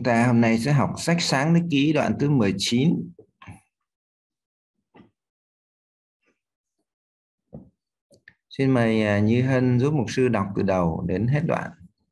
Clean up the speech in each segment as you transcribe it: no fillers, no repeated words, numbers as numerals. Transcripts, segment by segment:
ta hôm nay sẽ học sách Sáng Thế Ký đoạn thứ 19. Xin mời Như Hân giúp mục sư đọc từ đầu đến hết đoạn.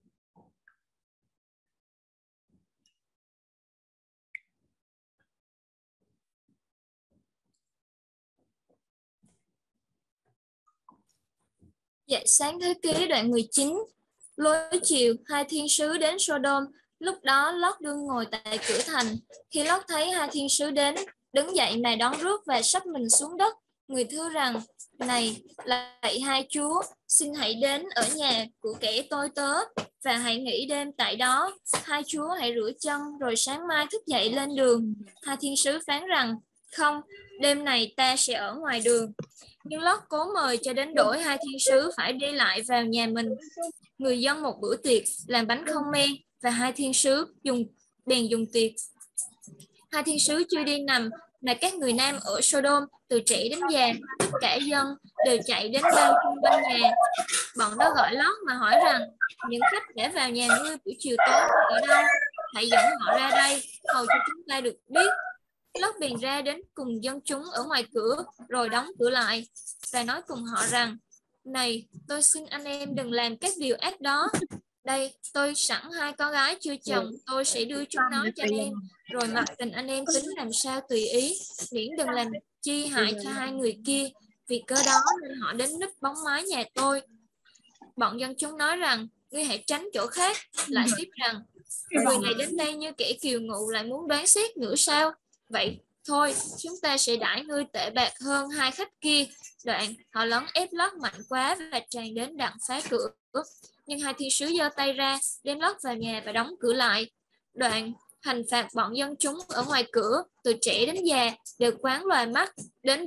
Dạy Sáng Thế Ký đoạn 19. Lối chiều, hai thiên sứ đến Sodom. Lúc đó Lót đương ngồi tại cửa thành. Khi Lót thấy hai thiên sứ đến, đứng dậy mà đón rước và sắp mình xuống đất. Người thưa rằng: Này, lạy hai chúa, xin hãy đến ở nhà của kẻ tôi tớ và hãy nghỉ đêm tại đó. Hai chúa hãy rửa chân rồi sáng mai thức dậy lên đường. Hai thiên sứ phán rằng: Không, đêm này ta sẽ ở ngoài đường. Nhưng Lót cố mời cho đến đổi hai thiên sứ phải đi lại vào nhà mình. Người dân một bữa tiệc, làm bánh không men, và hai thiên sứ bèn dùng tiệc. Hai thiên sứ chưa đi nằm mà các người nam ở Sodom, từ trẻ đến già, tất cả dân đều chạy đến bao chung quanh nhà. Bọn đó gọi Lót mà hỏi rằng: Những khách đã vào nhà ngươi buổi chiều tối ở đâu? Hãy dẫn họ ra đây, hầu cho chúng ta được biết. Lót bèn ra đến cùng dân chúng ở ngoài cửa, rồi đóng cửa lại và nói cùng họ rằng: Này, tôi xin anh em đừng làm các điều ác đó. Đây, tôi sẵn hai con gái chưa chồng, tôi sẽ đưa chúng nó cho anh em, rồi mặc tình anh em tính làm sao tùy ý, miễn đừng làm chi hại cho hai người kia. Vì cớ đó nên họ đến núp bóng mái nhà tôi. Bọn dân chúng nói rằng: Ngươi hãy tránh chỗ khác. Lại tiếp rằng: Người này đến đây như kẻ kiều ngụ, lại muốn đoán xét nữa sao? Vậy thôi, chúng ta sẽ đãi ngươi tệ bạc hơn hai khách kia. Đoạn họ lấn ép Lót mạnh quá và tràn đến đặng phá cửa. Nhưng hai thiên sứ giơ tay ra, đem Lót vào nhà và đóng cửa lại. Đoạn hành phạt bọn dân chúng ở ngoài cửa, từ trẻ đến già, đều quán loài mắt,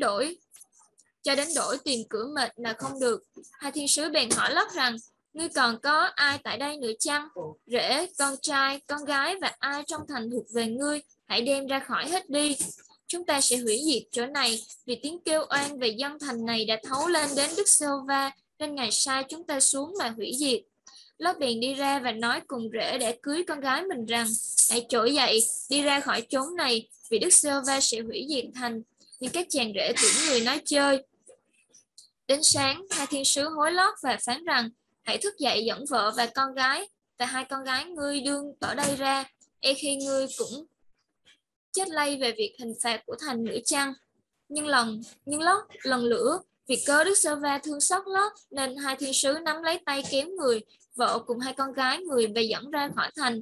cho đến đổi tìm cửa mệt mà không được. Hai thiên sứ bèn hỏi Lót rằng: Ngươi còn có ai tại đây nữa chăng? Rể, con trai, con gái và ai trong thành thuộc về ngươi, hãy đem ra khỏi hết đi. Chúng ta sẽ hủy diệt chỗ này, vì tiếng kêu oan về dân thành này đã thấu lên đến Đức Giê-hô-va, nên Ngài sai chúng ta xuống mà hủy diệt. Lót bèn đi ra và nói cùng rể để cưới con gái mình rằng: Hãy trỗi dậy, đi ra khỏi chốn này, vì Đức Giê-hô-va sẽ hủy diệt thành. Nhưng các chàng rể tưởng người nói chơi. Đến sáng, hai thiên sứ hối Lót và phán rằng: Hãy thức dậy dẫn vợ và con gái và hai con gái ngươi đương ở đây ra, khi ngươi cũng chết lây về việc hình phạt của thành nữa chăng? Nhưng Lót lần lữa, vì cớ Đức Giê-hô-va thương xót Lót, nên hai thiên sứ nắm lấy tay kéo người, vợ cùng hai con gái người và dẫn ra khỏi thành.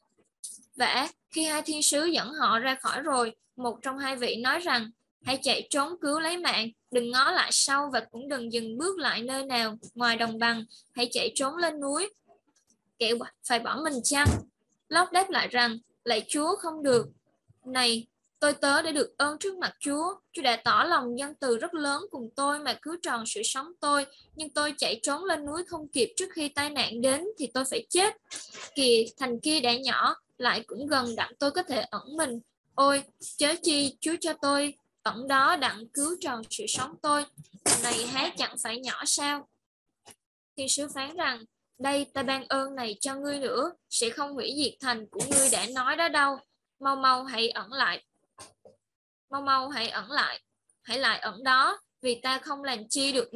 Và khi hai thiên sứ dẫn họ ra khỏi rồi, một trong hai vị nói rằng: Hãy chạy trốn cứu lấy mạng, đừng ngó lại sau và cũng đừng dừng bước lại nơi nào ngoài đồng bằng, hãy chạy trốn lên núi. Kẻo phải bỏ mình chăng? Lót đáp lại rằng: Lạy Chúa, không được. Này, tôi tớ để được ơn trước mặt Chúa. Chúa đã tỏ lòng nhân từ rất lớn cùng tôi mà cứu tròn sự sống tôi. Nhưng tôi chạy trốn lên núi không kịp, trước khi tai nạn đến thì tôi phải chết. Kìa, thành kia đã nhỏ, lại cũng gần đặng tôi có thể ẩn mình. Ôi, chớ chi Chúa cho tôi ẩn đó đặng cứu tròn sự sống tôi. Thành này há chẳng phải nhỏ sao? Thiên sứ phán rằng: Đây, ta ban ơn này cho ngươi nữa, sẽ không hủy diệt thành của ngươi đã nói đó đâu. Mau mau hãy ẩn lại. Hãy lại ẩn đó, vì ta không làm chi được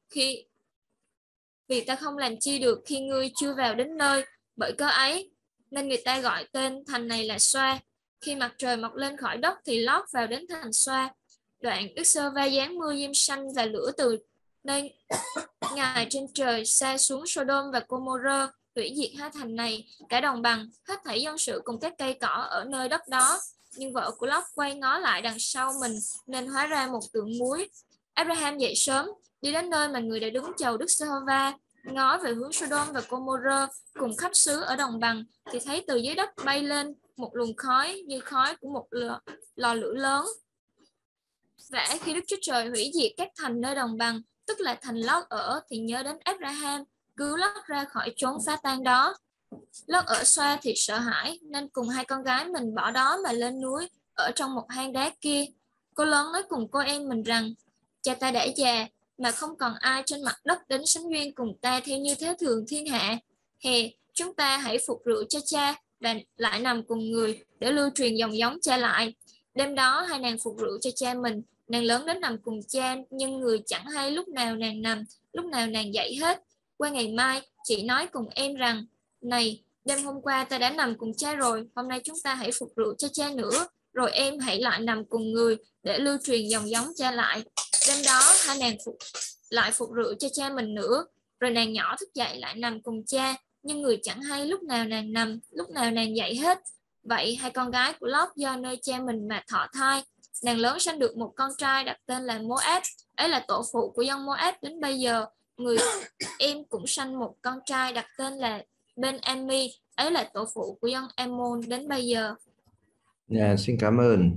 khi ngươi chưa vào đến nơi. Bởi cớ ấy nên người ta gọi tên thành này là Xoa. Khi mặt trời mọc lên khỏi đất thì Lót vào đến thành Xoa. Đoạn Đức Giê-hô-va giáng mưa diêm xanh và lửa từ nơi Ngài trên trời sa xuống Sodom và Gomorrah, hủy diệt hai thành này, cả đồng bằng, hết thảy dân sự cùng các cây cỏ ở nơi đất đó. Nhưng vợ của Lót quay ngó lại đằng sau mình, nên hóa ra một tượng muối. Abraham dậy sớm, đi đến nơi mà người đã đứng chầu Đức Giê-hô-va, ngó về hướng Sodom và Gomorrah cùng khắp xứ ở đồng bằng, thì thấy từ dưới đất bay lên một luồng khói như khói của một lò lửa lớn. Và khi Đức Chúa Trời hủy diệt các thành nơi đồng bằng, tức là thành Lót ở, thì nhớ đến Abraham, cứu Lót ra khỏi chốn phá tan đó. Lót ở Xoa thì sợ hãi, nên cùng hai con gái mình bỏ đó mà lên núi, ở trong một hang đá kia. Cô lớn nói cùng cô em mình rằng: Cha ta đã già, mà không còn ai trên mặt đất đến sánh duyên cùng ta theo như thế thường thiên hạ. Hè, chúng ta hãy phục rượu cho cha, và lại nằm cùng người để lưu truyền dòng giống cha lại. Đêm đó hai nàng phục rượu cho cha mình. Nàng lớn đến nằm cùng cha, nhưng người chẳng hay lúc nào nàng nằm, lúc nào nàng dậy hết. Qua ngày mai, chị nói cùng em rằng: này, đêm hôm qua ta đã nằm cùng cha rồi, hôm nay chúng ta hãy phục rượu cho cha nữa, rồi em hãy lại nằm cùng người để lưu truyền dòng giống cha lại. Đêm đó hai nàng lại phục rượu cho cha mình nữa, rồi nàng nhỏ thức dậy lại nằm cùng cha, nhưng người chẳng hay lúc nào nàng nằm, lúc nào nàng dậy hết. Vậy hai con gái của Lót do nơi cha mình mà thọ thai. Nàng lớn sanh được một con trai đặt tên là Moab, ấy là tổ phụ của dân Moab đến bây giờ. Người em cũng sanh một con trai đặt tên là Ben-ami, ấy là tổ phụ của dân Ammon đến bây giờ. Xin cảm ơn.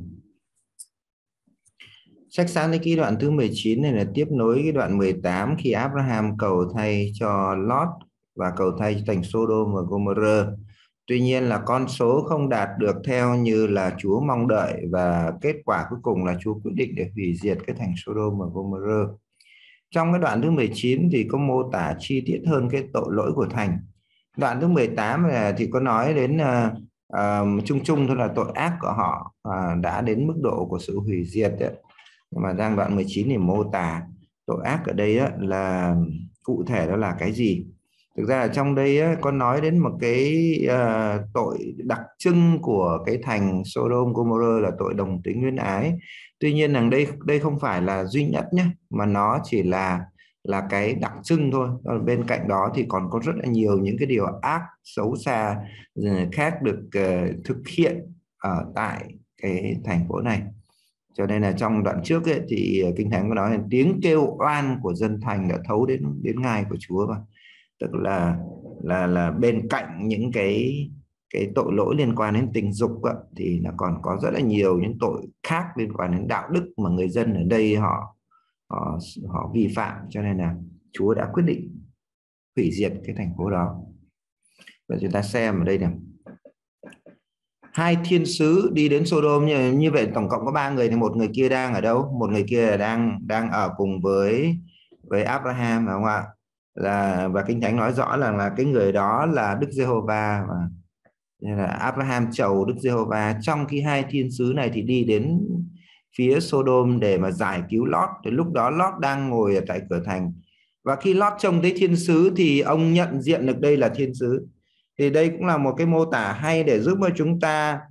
Sách Sáng Thế Ký đoạn thứ 19 này là tiếp nối cái đoạn 18 khi Abraham cầu thay cho Lót và cầu thay cho thành Sodom và Gomorrah. Tuy nhiên là con số không đạt được theo như là Chúa mong đợi, và kết quả cuối cùng là Chúa quyết định để hủy diệt cái thành Sodom và Gomorrah. Trong cái đoạn thứ 19 thì có mô tả chi tiết hơn cái tội lỗi của thành. Đoạn thứ 18 thì có nói đến chung chung thôi là tội ác của họ đã đến mức độ của sự hủy diệt ấy. Mà đang đoạn 19 thì mô tả tội ác ở đây là cụ thể đó là cái gì. Thực ra là trong đây có nói đến một cái tội đặc trưng của cái thành Sodom Gomorrah là tội đồng tính luyến ái. Tuy nhiên rằng đây không phải là duy nhất nhé, mà nó chỉ là cái đặc trưng thôi. Bên cạnh đó thì còn có rất là nhiều những cái điều ác xấu xa khác được thực hiện ở tại cái thành phố này. Cho nên là trong đoạn trước ấy, thì Kinh Thánh có nói là tiếng kêu oan của dân thành đã thấu đến ngai của Chúa, mà tức là bên cạnh những cái tội lỗi liên quan đến tình dục ấy, thì nó còn có rất là nhiều những tội khác liên quan đến đạo đức mà người dân ở đây họ vi phạm. Cho nên là Chúa đã quyết định hủy diệt cái thành phố đó. Và chúng ta xem ở đây này, hai thiên sứ đi đến Sodom như vậy tổng cộng có 3 người, thì một người kia đang ở đâu? Một người kia là đang ở cùng với Abraham, phải không ạ? Và Kinh Thánh nói rõ là cái người đó là Đức Giê-hô-va, và nên là Abraham chầu Đức Giê-hô-va. Trong khi hai thiên sứ này thì đi đến phía Sodom để mà giải cứu Lót. Thì lúc đó Lót đang ngồi ở tại cửa thành, và khi Lót trông thấy thiên sứ thì ông nhận diện được đây là thiên sứ. Thì đây cũng là một cái mô tả hay để giúp cho chúng ta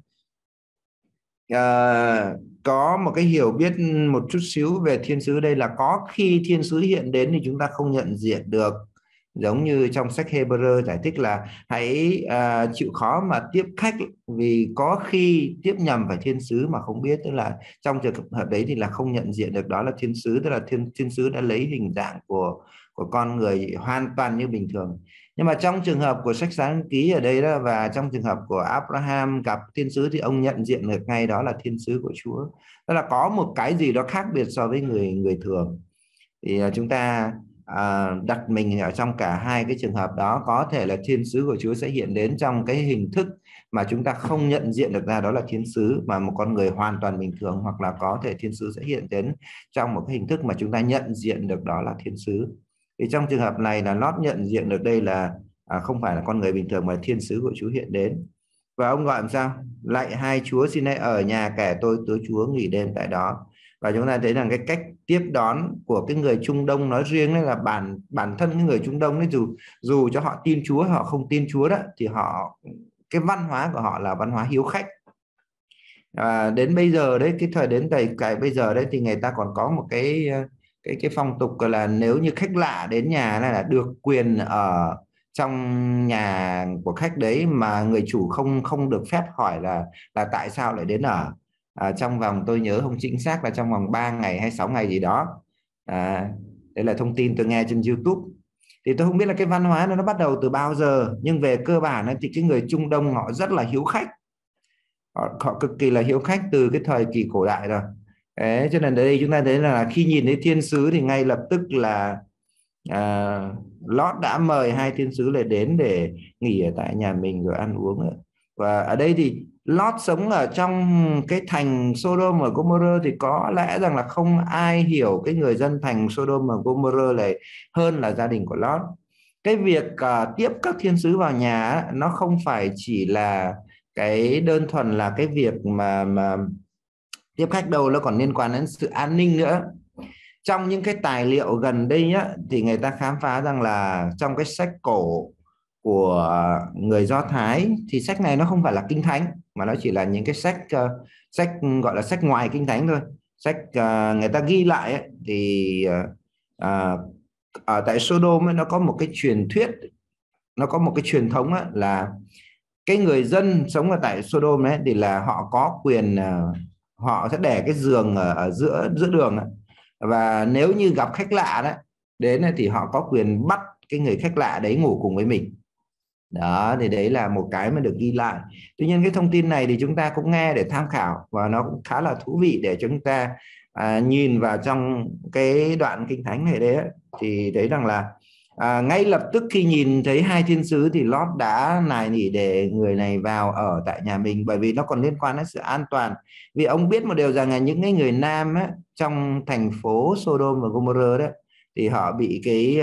có một cái hiểu biết một chút xíu về thiên sứ. Đây là có khi thiên sứ hiện đến thì chúng ta không nhận diện được, giống như trong sách Hebrew giải thích là hãy chịu khó mà tiếp khách, vì có khi tiếp nhầm phải thiên sứ mà không biết. Tức là trong trường hợp đấy thì là không nhận diện được đó là thiên sứ, tức là thiên sứ đã lấy hình dạng của con người hoàn toàn như bình thường. Nhưng mà trong trường hợp của sách Sáng Ký ở đây đó, và trong trường hợp của Abraham gặp thiên sứ thì ông nhận diện được ngay đó là thiên sứ của Chúa. Tức là có một cái gì đó khác biệt so với người thường. Thì chúng ta đặt mình ở trong cả hai cái trường hợp đó. Có thể là thiên sứ của Chúa sẽ hiện đến trong cái hình thức mà chúng ta không nhận diện được ra đó là thiên sứ, mà một con người hoàn toàn bình thường, hoặc là có thể thiên sứ sẽ hiện đến trong một cái hình thức mà chúng ta nhận diện được đó là thiên sứ. Thì trong trường hợp này là Lót nhận diện được đây là không phải là con người bình thường mà thiên sứ của Chúa hiện đến. Và ông gọi làm sao? Lạy hai Chúa, xin hãy ở nhà kẻ tôi tớ Chúa nghỉ đêm tại đó. Và chúng ta thấy rằng cái cách tiếp đón của cái người Trung Đông nói riêng đấy là bản thân cái người Trung Đông ấy, dù cho họ tin Chúa họ không tin Chúa đó, thì cái văn hóa của họ là văn hóa hiếu khách. Đến bây giờ đấy, cái thời đến cái bây giờ đấy thì người ta còn có một cái phong tục là nếu như khách lạ đến nhà là được quyền ở trong nhà của khách đấy, mà người chủ không được phép hỏi là tại sao lại đến ở. Trong vòng, tôi nhớ không chính xác là trong vòng 3 ngày hay 6 ngày gì đó. Đấy là thông tin tôi nghe trên YouTube. Thì tôi không biết là cái văn hóa nó bắt đầu từ bao giờ, nhưng về cơ bản thì cái người Trung Đông họ rất là hiếu khách, họ cực kỳ là hiếu khách từ cái thời kỳ cổ đại rồi. Đấy, cho nên đây chúng ta thấy là khi nhìn thấy thiên sứ thì ngay lập tức là Lót đã mời hai thiên sứ lại đến để nghỉ ở tại nhà mình rồi ăn uống. Và ở đây thì Lót sống ở trong cái thành Sodom và Gomorrah thì có lẽ rằng là không ai hiểu cái người dân thành Sodom và Gomorrah này hơn là gia đình của Lót. Cái việc tiếp các thiên sứ vào nhà nó không phải chỉ là cái đơn thuần là cái việc mà tiếp khách đâu, nó còn liên quan đến sự an ninh nữa. Trong những cái tài liệu gần đây nhá, thì người ta khám phá rằng là trong cái sách cổ của người Do Thái thì sách này nó không phải là kinh thánh, mà nó chỉ là những cái sách gọi là sách ngoài kinh thánh thôi. Sách người ta ghi lại ấy, thì ở tại Sodom ấy, nó có một cái truyền thuyết, nó có một cái truyền thống ấy, là cái người dân sống ở tại Sodom ấy thì là họ có quyền, họ sẽ để cái giường ở giữa giữa đường ấy. Và nếu như gặp khách lạ đó đến thì họ có quyền bắt cái người khách lạ đấy ngủ cùng với mình. Đó, thì đấy là một cái mà được ghi lại. Tuy nhiên cái thông tin này thì chúng ta cũng nghe để tham khảo, và nó cũng khá là thú vị để chúng ta nhìn vào trong cái đoạn kinh thánh này đấy. Thì thấy rằng là ngay lập tức khi nhìn thấy hai thiên sứ thì Lót đã nài nỉ để người này vào ở tại nhà mình, bởi vì nó còn liên quan đến sự an toàn. Vì ông biết một điều rằng là những cái người nam á, trong thành phố Sodom và Gomorrah đó, thì họ bị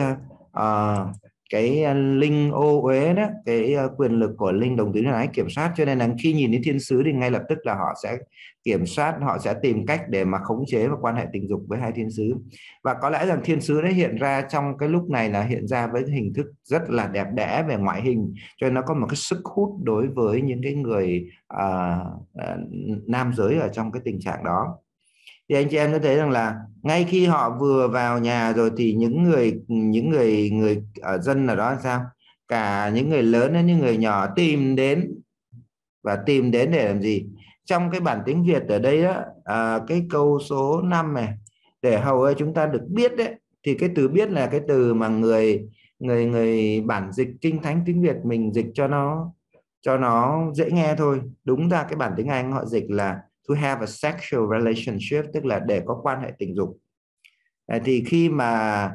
cái linh ô uế đó, cái quyền lực của linh đồng tính ái kiểm soát, cho nên là khi nhìn thấy thiên sứ thì ngay lập tức là họ sẽ kiểm soát, họ sẽ tìm cách để mà khống chế và quan hệ tình dục với hai thiên sứ. Và có lẽ rằng thiên sứ đã hiện ra trong cái lúc này là hiện ra với hình thức rất là đẹp đẽ về ngoại hình, cho nên nó có một cái sức hút đối với những cái người nam giới ở trong cái tình trạng đó. Thì anh chị em có thấy rằng là ngay khi họ vừa vào nhà rồi thì những người ở dân ở đó sao, cả những người lớn đến những người nhỏ tìm đến. Và tìm đến để làm gì? Trong cái bản tiếng Việt ở đây á, cái câu số 5 này, để hầu chúng ta được biết đấy, thì cái từ biết là cái từ mà người bản dịch kinh thánh tiếng Việt mình dịch cho nó dễ nghe thôi. Đúng ra cái bản tiếng Anh họ dịch là to have a sexual relationship, tức là để có quan hệ tình dục. Thì khi mà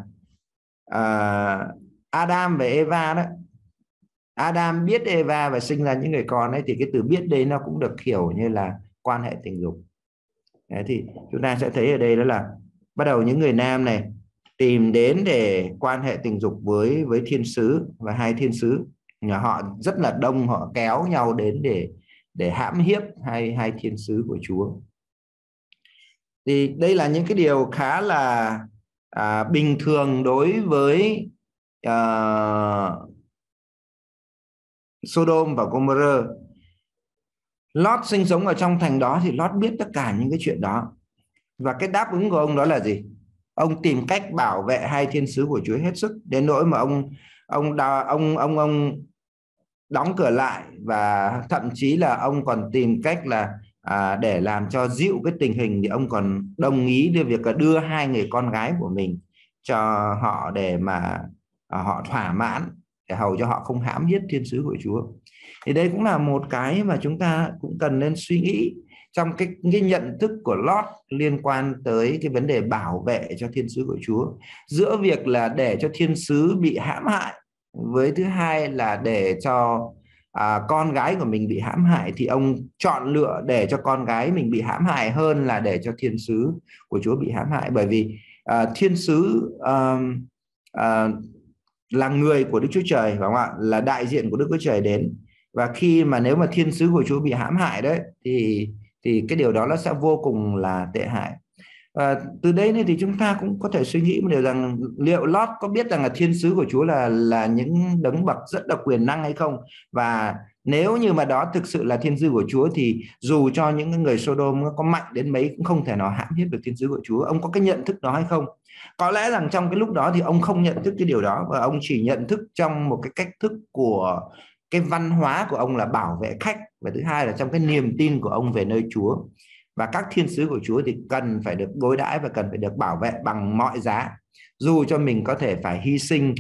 Adam và Eva đó, Adam biết Eva và sinh ra những người con ấy, thì cái từ biết đây nó cũng được hiểu như là quan hệ tình dục. Đấy, thì chúng ta sẽ thấy ở đây đó là bắt đầu những người nam này tìm đến để quan hệ tình dục với thiên sứ, và hai thiên sứ nhà họ rất là đông, họ kéo nhau đến để hãm hiếp hai thiên sứ của Chúa. Thì đây là những cái điều khá là bình thường đối với Sodom và Gomorrah. Lót sinh sống ở trong thành đó thì Lót biết tất cả những cái chuyện đó. Và cái đáp ứng của ông đó là gì? Ông tìm cách bảo vệ hai thiên sứ của Chúa hết sức, đến nỗi mà ông đóng cửa lại, và thậm chí là ông còn tìm cách là để làm cho dịu cái tình hình thì ông còn đồng ý đưa việc đưa hai người con gái của mình cho họ để mà họ thỏa mãn, để hầu cho họ không hãm hiếp thiên sứ của Chúa. Thì đây cũng là một cái mà chúng ta cũng cần nên suy nghĩ trong cái nhận thức của Lót liên quan tới cái vấn đề bảo vệ cho thiên sứ của Chúa, giữa việc là để cho thiên sứ bị hãm hại với thứ hai là để cho con gái của mình bị hãm hại, thì ông chọn lựa để cho con gái mình bị hãm hại hơn là để cho thiên sứ của Chúa bị hãm hại. Bởi vì thiên sứ là người của Đức Chúa Trời, phải không ạ? Là đại diện của Đức Chúa Trời đến. Và khi mà nếu mà thiên sứ của Chúa bị hãm hại đấy thì cái điều đó nó sẽ vô cùng là tệ hại. Từ đây thì chúng ta cũng có thể suy nghĩ một điều rằng liệu Lót có biết rằng là thiên sứ của Chúa là những đấng bậc rất là quyền năng hay không? Và nếu như mà đó thực sự là thiên sứ của Chúa thì dù cho những người Sodom có mạnh đến mấy cũng không thể nào hãm hiếp được thiên sứ của Chúa. Ông có cái nhận thức đó hay không? Có lẽ rằng trong cái lúc đó thì ông không nhận thức cái điều đó, và ông chỉ nhận thức trong một cái cách thức của cái văn hóa của ông là bảo vệ khách, và thứ hai là trong cái niềm tin của ông về nơi Chúa. Và các thiên sứ của Chúa thì cần phải được đối đãi và cần phải được bảo vệ bằng mọi giá, dù cho mình có thể phải hy sinh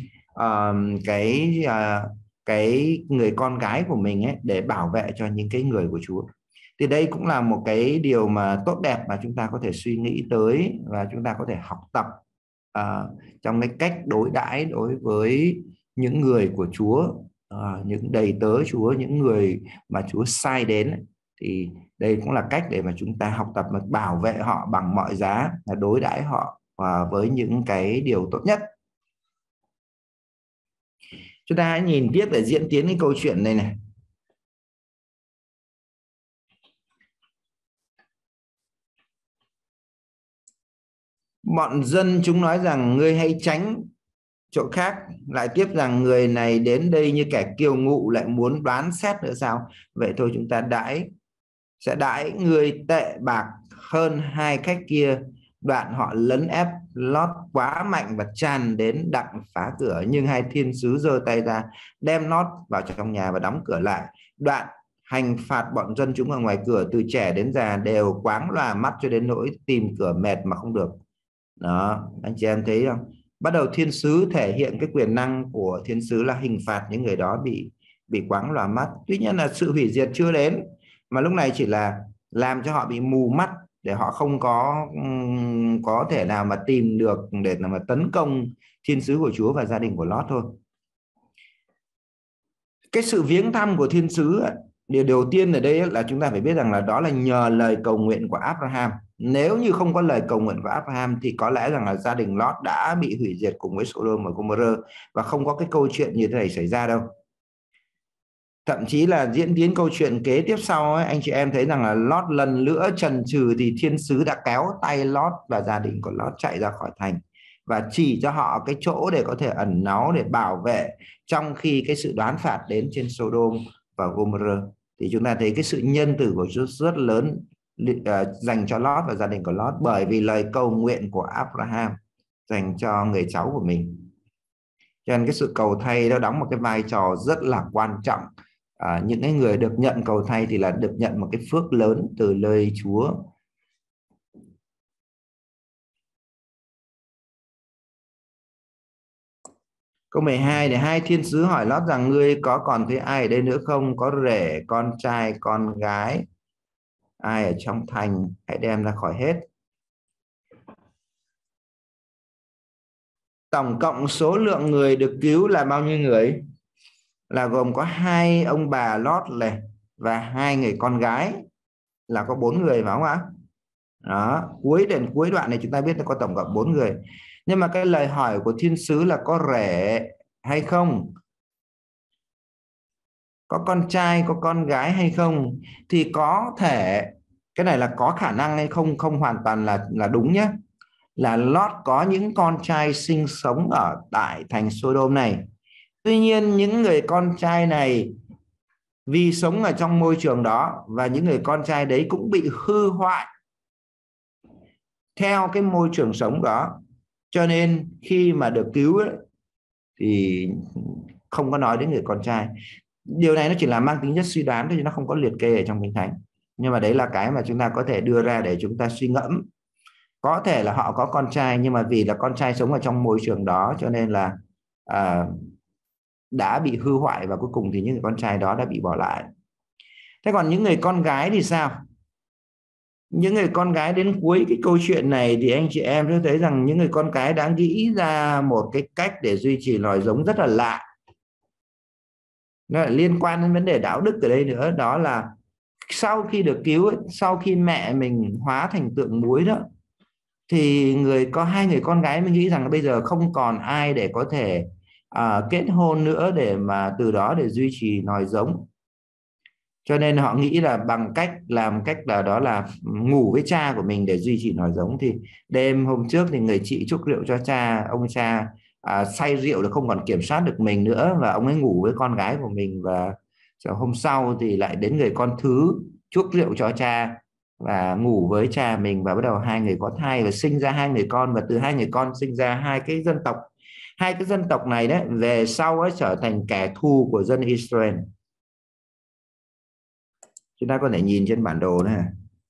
cái người con gái của mình ấy để bảo vệ cho những cái người của Chúa. Thì đây cũng là một cái điều mà tốt đẹp mà chúng ta có thể suy nghĩ tới, và chúng ta có thể học tập trong cái cách đối đãi đối với những người của Chúa, những đầy tớ Chúa, những người mà Chúa sai đến. Thì đây cũng là cách để mà chúng ta học tập mà bảo vệ họ bằng mọi giá, là đối đãi họ với những cái điều tốt nhất. Chúng ta hãy nhìn tiếp để diễn tiến cái câu chuyện này này. Bọn dân chúng nói rằng ngươi hãy tránh chỗ khác, lại tiếp rằng người này đến đây như kẻ kiêu ngụ, lại muốn đoán xét nữa sao? Vậy thôi chúng ta sẽ đãi người tệ bạc hơn hai khách kia. Đoạn họ lấn ép Lót quá mạnh và tràn đến đặng phá cửa, nhưng hai thiên sứ giơ tay ra đem Lót vào trong nhà và đóng cửa lại. Đoạn hành phạt bọn dân chúng ở ngoài cửa, từ trẻ đến già đều quáng lòa mắt cho đến nỗi tìm cửa mệt mà không được. Đó, anh chị em thấy không? Bắt đầu thiên sứ thể hiện cái quyền năng của thiên sứ là hình phạt những người đó bị quáng lòa mắt. Tuy nhiên là sự hủy diệt chưa đến, mà lúc này chỉ là làm cho họ bị mù mắt để họ không có thể nào mà tìm được để mà tấn công thiên sứ của Chúa và gia đình của Lót thôi. Cái sự viếng thăm của thiên sứ, điều đầu tiên ở đây là chúng ta phải biết rằng là đó là nhờ lời cầu nguyện của Abraham. Nếu như không có lời cầu nguyện của Abraham thì có lẽ rằng là gia đình Lót đã bị hủy diệt cùng với Sodom và Gomorrah, và không có cái câu chuyện như thế này xảy ra đâu. Thậm chí là diễn tiến câu chuyện kế tiếp sau ấy, anh chị em thấy rằng là Lót lần nữa chần chừ thì thiên sứ đã kéo tay Lót và gia đình của Lót chạy ra khỏi thành và chỉ cho họ cái chỗ để có thể ẩn náu để bảo vệ trong khi cái sự đoán phạt đến trên Sodom và Gomorrah. Thì chúng ta thấy cái sự nhân từ của Chúa rất lớn dành cho Lót và gia đình của Lót, bởi vì lời cầu nguyện của Abraham dành cho người cháu của mình. Cho nên cái sự cầu thay nó đóng một cái vai trò rất là quan trọng. Những cái người được nhận cầu thay thì là được nhận một cái phước lớn từ lời Chúa. Câu 12 để hai thiên sứ hỏi Lót rằng ngươi có còn thấy ai ở đây nữa không? Có rể, con trai, con gái, ai ở trong thành, hãy đem ra khỏi hết. Tổng cộng số lượng người được cứu là bao nhiêu người? Là gồm có hai ông bà Lót này và hai người con gái, là có 4 người phải không ạ? Đó, đến cuối đoạn này chúng ta biết là có tổng cộng 4 người. Nhưng mà cái lời hỏi của thiên sứ là có rể hay không, có con trai, có con gái hay không, thì có thể cái này là có khả năng hay không, không hoàn toàn là đúng nhé. Là Lót có những con trai sinh sống ở tại thành Sodom này. Tuy nhiên những người con trai này vì sống ở trong môi trường đó, và những người con trai đấy cũng bị hư hoại theo cái môi trường sống đó, cho nên khi mà được cứu ấy, thì không có nói đến người con trai. Điều này nó chỉ là mang tính chất suy đoán thôi, chứ nó không có liệt kê ở trong Kinh Thánh. Nhưng mà đấy là cái mà chúng ta có thể đưa ra để chúng ta suy ngẫm. Có thể là họ có con trai, nhưng mà vì là con trai sống ở trong môi trường đó cho nên là đã bị hư hoại, và cuối cùng thì những người con trai đó đã bị bỏ lại. Thế còn những người con gái thì sao? Những người con gái đến cuối cái câu chuyện này thì anh chị em sẽ thấy rằng những người con gái đã nghĩ ra một cái cách để duy trì nòi giống rất là lạ. Nó lại liên quan đến vấn đề đạo đức ở đây nữa. Đó là sau khi được cứu, sau khi mẹ mình hóa thành tượng muối đó, thì có hai người con gái mình nghĩ rằng bây giờ không còn ai để có thể kết hôn nữa để mà từ đó để duy trì nòi giống. Cho nên họ nghĩ là bằng cách đó là ngủ với cha của mình để duy trì nòi giống. Thì đêm hôm trước thì người chị chúc rượu cho cha, ông cha say rượu là không còn kiểm soát được mình nữa, và ông ấy ngủ với con gái của mình. Và hôm sau thì lại đến người con thứ chuốc rượu cho cha và ngủ với cha mình, và bắt đầu hai người có thai và sinh ra hai người con, và từ hai người con sinh ra hai cái dân tộc. Hai cái dân tộc này đấy về sau ấy trở thành kẻ thù của dân Israel. Chúng ta có thể nhìn trên bản đồ này.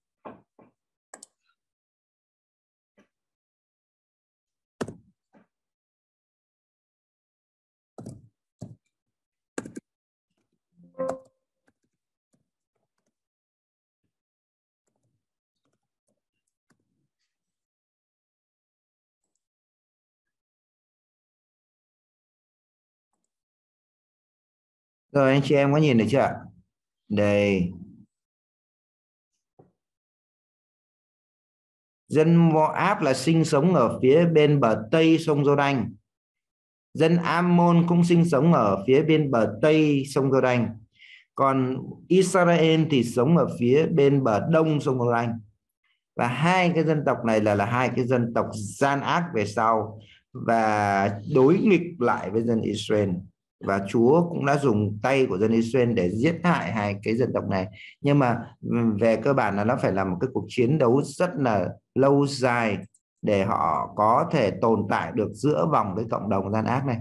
Rồi anh chị em có nhìn được chưa? Đây. Dân Moab là sinh sống ở phía bên bờ Tây sông Giô-đanh. Dân Ammon cũng sinh sống ở phía bên bờ Tây sông Giô-đanh. Còn Israel thì sống ở phía bên bờ Đông sông Giô-đanh. Và hai cái dân tộc này là hai cái dân tộc gian ác về sau và đối nghịch lại với dân Israel, và Chúa cũng đã dùng tay của dân Israel để giết hại hai cái dân tộc này. Nhưng mà về cơ bản là nó phải là một cái cuộc chiến đấu rất là lâu dài để họ có thể tồn tại được giữa vòng cái cộng đồng gian ác này.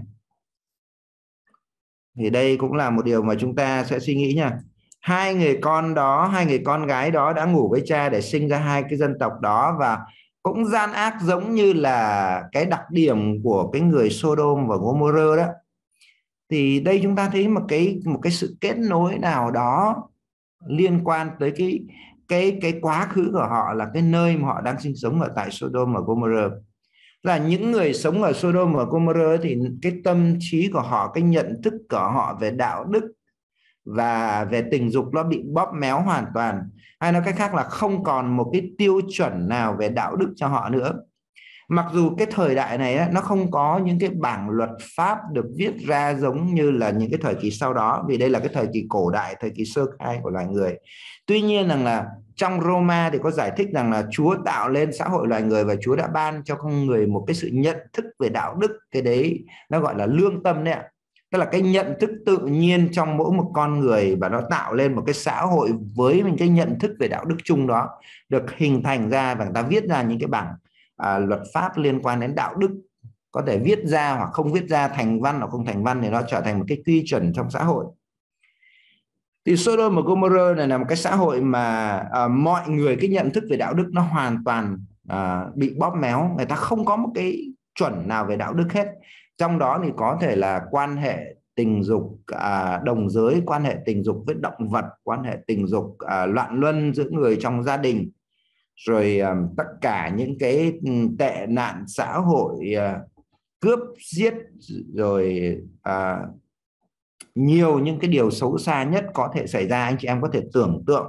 Thì đây cũng là một điều mà chúng ta sẽ suy nghĩ nha. Hai người con đó, hai người con gái đó đã ngủ với cha để sinh ra hai cái dân tộc đó, và cũng gian ác giống như là cái đặc điểm của cái người Sodom và Gomorrah đó. Thì đây chúng ta thấy một cái sự kết nối nào đó liên quan tới cái quá khứ của họ, là cái nơi mà họ đang sinh sống ở tại Sodom và Gomorrah. Là những người sống ở Sodom và Gomorrah thì cái tâm trí của họ, cái nhận thức của họ về đạo đức và về tình dục nó bị bóp méo hoàn toàn, hay nói cách khác là không còn một cái tiêu chuẩn nào về đạo đức cho họ nữa. Mặc dù cái thời đại này á, nó không có những cái bảng luật pháp được viết ra giống như là những cái thời kỳ sau đó, vì đây là cái thời kỳ cổ đại, thời kỳ sơ khai của loài người. Tuy nhiên rằng là trong Roma thì có giải thích rằng là Chúa tạo lên xã hội loài người và Chúa đã ban cho con người một cái sự nhận thức về đạo đức, cái đấy nó gọi là lương tâm đấy ạ. Tức là cái nhận thức tự nhiên trong mỗi một con người, và nó tạo lên một cái xã hội với một cái nhận thức về đạo đức chung đó được hình thành ra, và người ta viết ra những cái bảng luật pháp liên quan đến đạo đức, có thể viết ra hoặc không viết ra, thành văn hoặc không thành văn, thì nó trở thành một cái quy chuẩn trong xã hội. Thì Sodom và Gomorrah này là một cái xã hội mà mọi người cái nhận thức về đạo đức nó hoàn toàn bị bóp méo, người ta không có một cái chuẩn nào về đạo đức hết. Trong đó thì có thể là quan hệ tình dục đồng giới, quan hệ tình dục với động vật, quan hệ tình dục loạn luân giữa người trong gia đình, rồi tất cả những cái tệ nạn xã hội, cướp giết, rồi nhiều những cái điều xấu xa nhất có thể xảy ra, anh chị em có thể tưởng tượng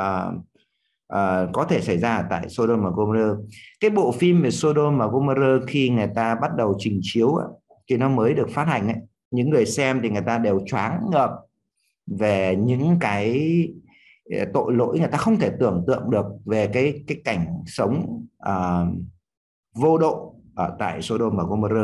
có thể xảy ra tại Sodom và Gomorrah. Cái bộ phim về Sodom và Gomorrah khi người ta bắt đầu trình chiếu, khi nó mới được phát hành ấy, những người xem thì người ta đều choáng ngợp về những cái tội lỗi người ta không thể tưởng tượng được về cái cảnh sống vô độ ở tại Sodom và Gomorrah.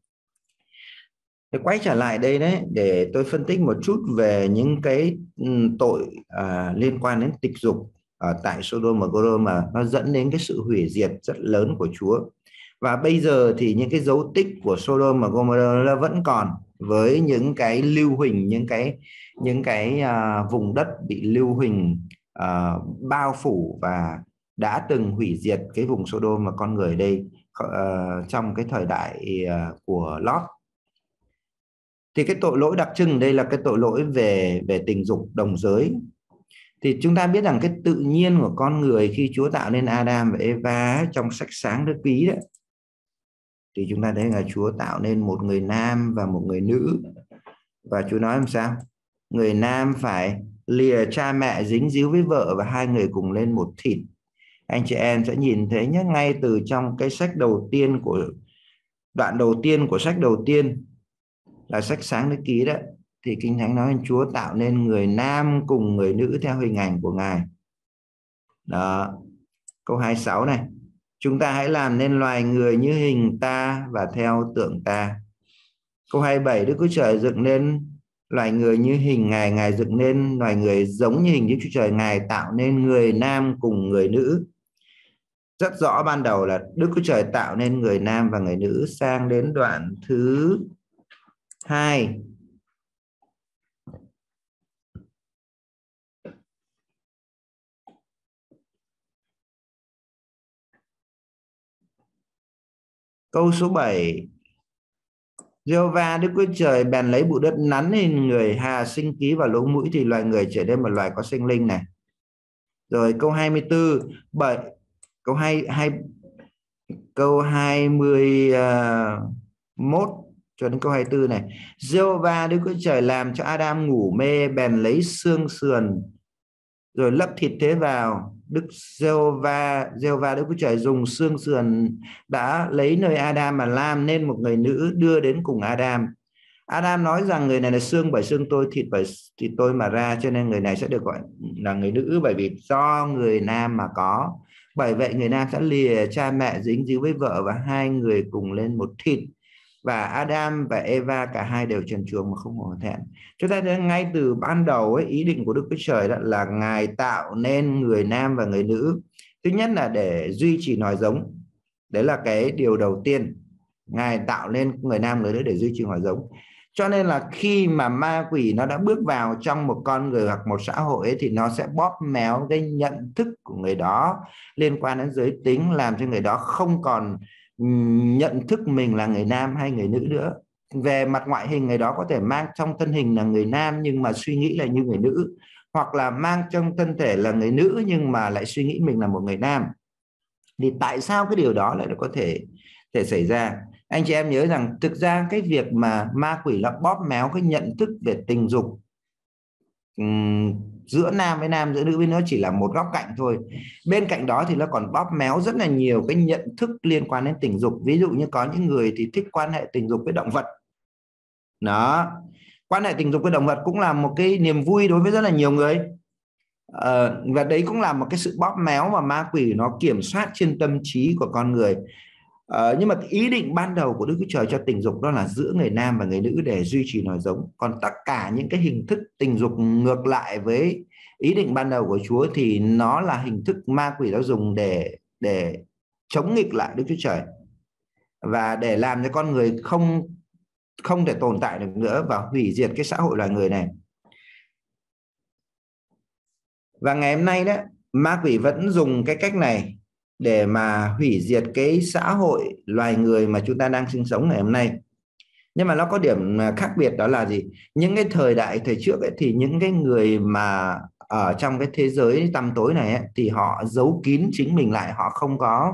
Để quay trở lại đây đấy, để tôi phân tích một chút về những cái tội liên quan đến tịch dục ở tại Sodom và Gomorrah mà nó dẫn đến cái sự hủy diệt rất lớn của Chúa. Và bây giờ thì những cái dấu tích của Sodom và Gomorrah nó vẫn còn, với những cái lưu huỳnh, những cái vùng đất bị lưu huỳnh bao phủ và đã từng hủy diệt cái vùng Sodom và con người đây trong cái thời đại của Lót. Thì cái tội lỗi đặc trưng đây là cái tội lỗi về tình dục đồng giới. Thì chúng ta biết rằng cái tự nhiên của con người khi Chúa tạo nên Adam và Eva trong sách Sáng Đức Ký đấy, thì chúng ta thấy là Chúa tạo nên một người nam và một người nữ. Và Chúa nói làm sao? Người nam phải lìa cha mẹ, dính díu với vợ, và hai người cùng lên một thịt. Anh chị em sẽ nhìn thấy nhé, ngay từ trong cái sách đầu tiên của đoạn đầu tiên của sách đầu tiên là sách Sáng Đức Ký đấy, thì Kinh Thánh nói Chúa tạo nên người nam cùng người nữ theo hình ảnh của Ngài. Đó, câu 26 này: chúng ta hãy làm nên loài người như hình ta và theo tượng ta. Câu 27: Đức Chúa Trời dựng nên loài người như hình Ngài, Ngài dựng nên loài người giống như hình Đức Chúa Trời, Ngài tạo nên người nam cùng người nữ. Rất rõ ban đầu là Đức Chúa Trời tạo nên người nam và người nữ. Sang đến đoạn thứ 2, câu số 7: Giê-hô-va Đức Chúa Trời bèn lấy bụi đất nắn lên người hà sinh ký vào lỗ mũi, thì loài người trở nên một loài có sinh linh này. Rồi câu 24, câu 21 cho đến câu 24 này: Giê-hô-va Đức Chúa Trời làm cho Adam ngủ mê, bèn lấy xương sườn rồi lấp thịt thế vào. Giê-hô-va Đức Chúa Trời dùng xương sườn đã lấy nơi Adam mà làm nên một người nữ đưa đến cùng Adam. Adam nói rằng người này là xương bởi xương tôi, thịt bởi thịt tôi mà ra, cho nên người này sẽ được gọi là người nữ, bởi vì do người nam mà có. Bởi vậy người nam sẽ lìa cha mẹ, dính díu với vợ và hai người cùng lên một thịt. Và Adam và Eva cả hai đều trần truồng mà không hổ thẹn. Chúng ta thấy ngay từ ban đầu ấy, ý định của Đức Chúa Trời đó là Ngài tạo nên người nam và người nữ. Thứ nhất là để duy trì nòi giống. Đấy là cái điều đầu tiên. Ngài tạo nên người nam người nữ để duy trì nòi giống. Cho nên là khi mà ma quỷ nó đã bước vào trong một con người hoặc một xã hội ấy, thì nó sẽ bóp méo cái nhận thức của người đó liên quan đến giới tính, làm cho người đó không còn nhận thức mình là người nam hay người nữ nữa. Về mặt ngoại hình, người đó có thể mang trong thân hình là người nam nhưng mà suy nghĩ là như người nữ, hoặc là mang trong thân thể là người nữ nhưng mà lại suy nghĩ mình là một người nam. Thì tại sao cái điều đó lại có thể xảy ra? Anh chị em nhớ rằng thực ra cái việc mà ma quỷ nó bóp méo cái nhận thức về tình dục giữa nam với nam, giữa nữ với nữ chỉ là một góc cạnh thôi. Bên cạnh đó thì nó còn bóp méo rất là nhiều cái nhận thức liên quan đến tình dục. Ví dụ như có những người thì thích quan hệ tình dục với động vật. Đó, quan hệ tình dục với động vật cũng là một cái niềm vui đối với rất là nhiều người. Và đấy cũng là một cái sự bóp méo mà ma quỷ nó kiểm soát trên tâm trí của con người. Nhưng mà ý định ban đầu của Đức Chúa Trời cho tình dục đó là giữa người nam và người nữ để duy trì nòi giống. Còn tất cả những cái hình thức tình dục ngược lại với ý định ban đầu của Chúa thì nó là hình thức ma quỷ đã dùng để chống nghịch lại Đức Chúa Trời và để làm cho con người không thể tồn tại được nữa và hủy diệt cái xã hội loài người này. Và ngày hôm nay đó, ma quỷ vẫn dùng cái cách này để mà hủy diệt cái xã hội loài người mà chúng ta đang sinh sống ngày hôm nay. Nhưng mà nó có điểm khác biệt, đó là gì? Những cái thời trước ấy, thì những cái người mà ở trong cái thế giới tăm tối này ấy, thì họ giấu kín chính mình lại, họ không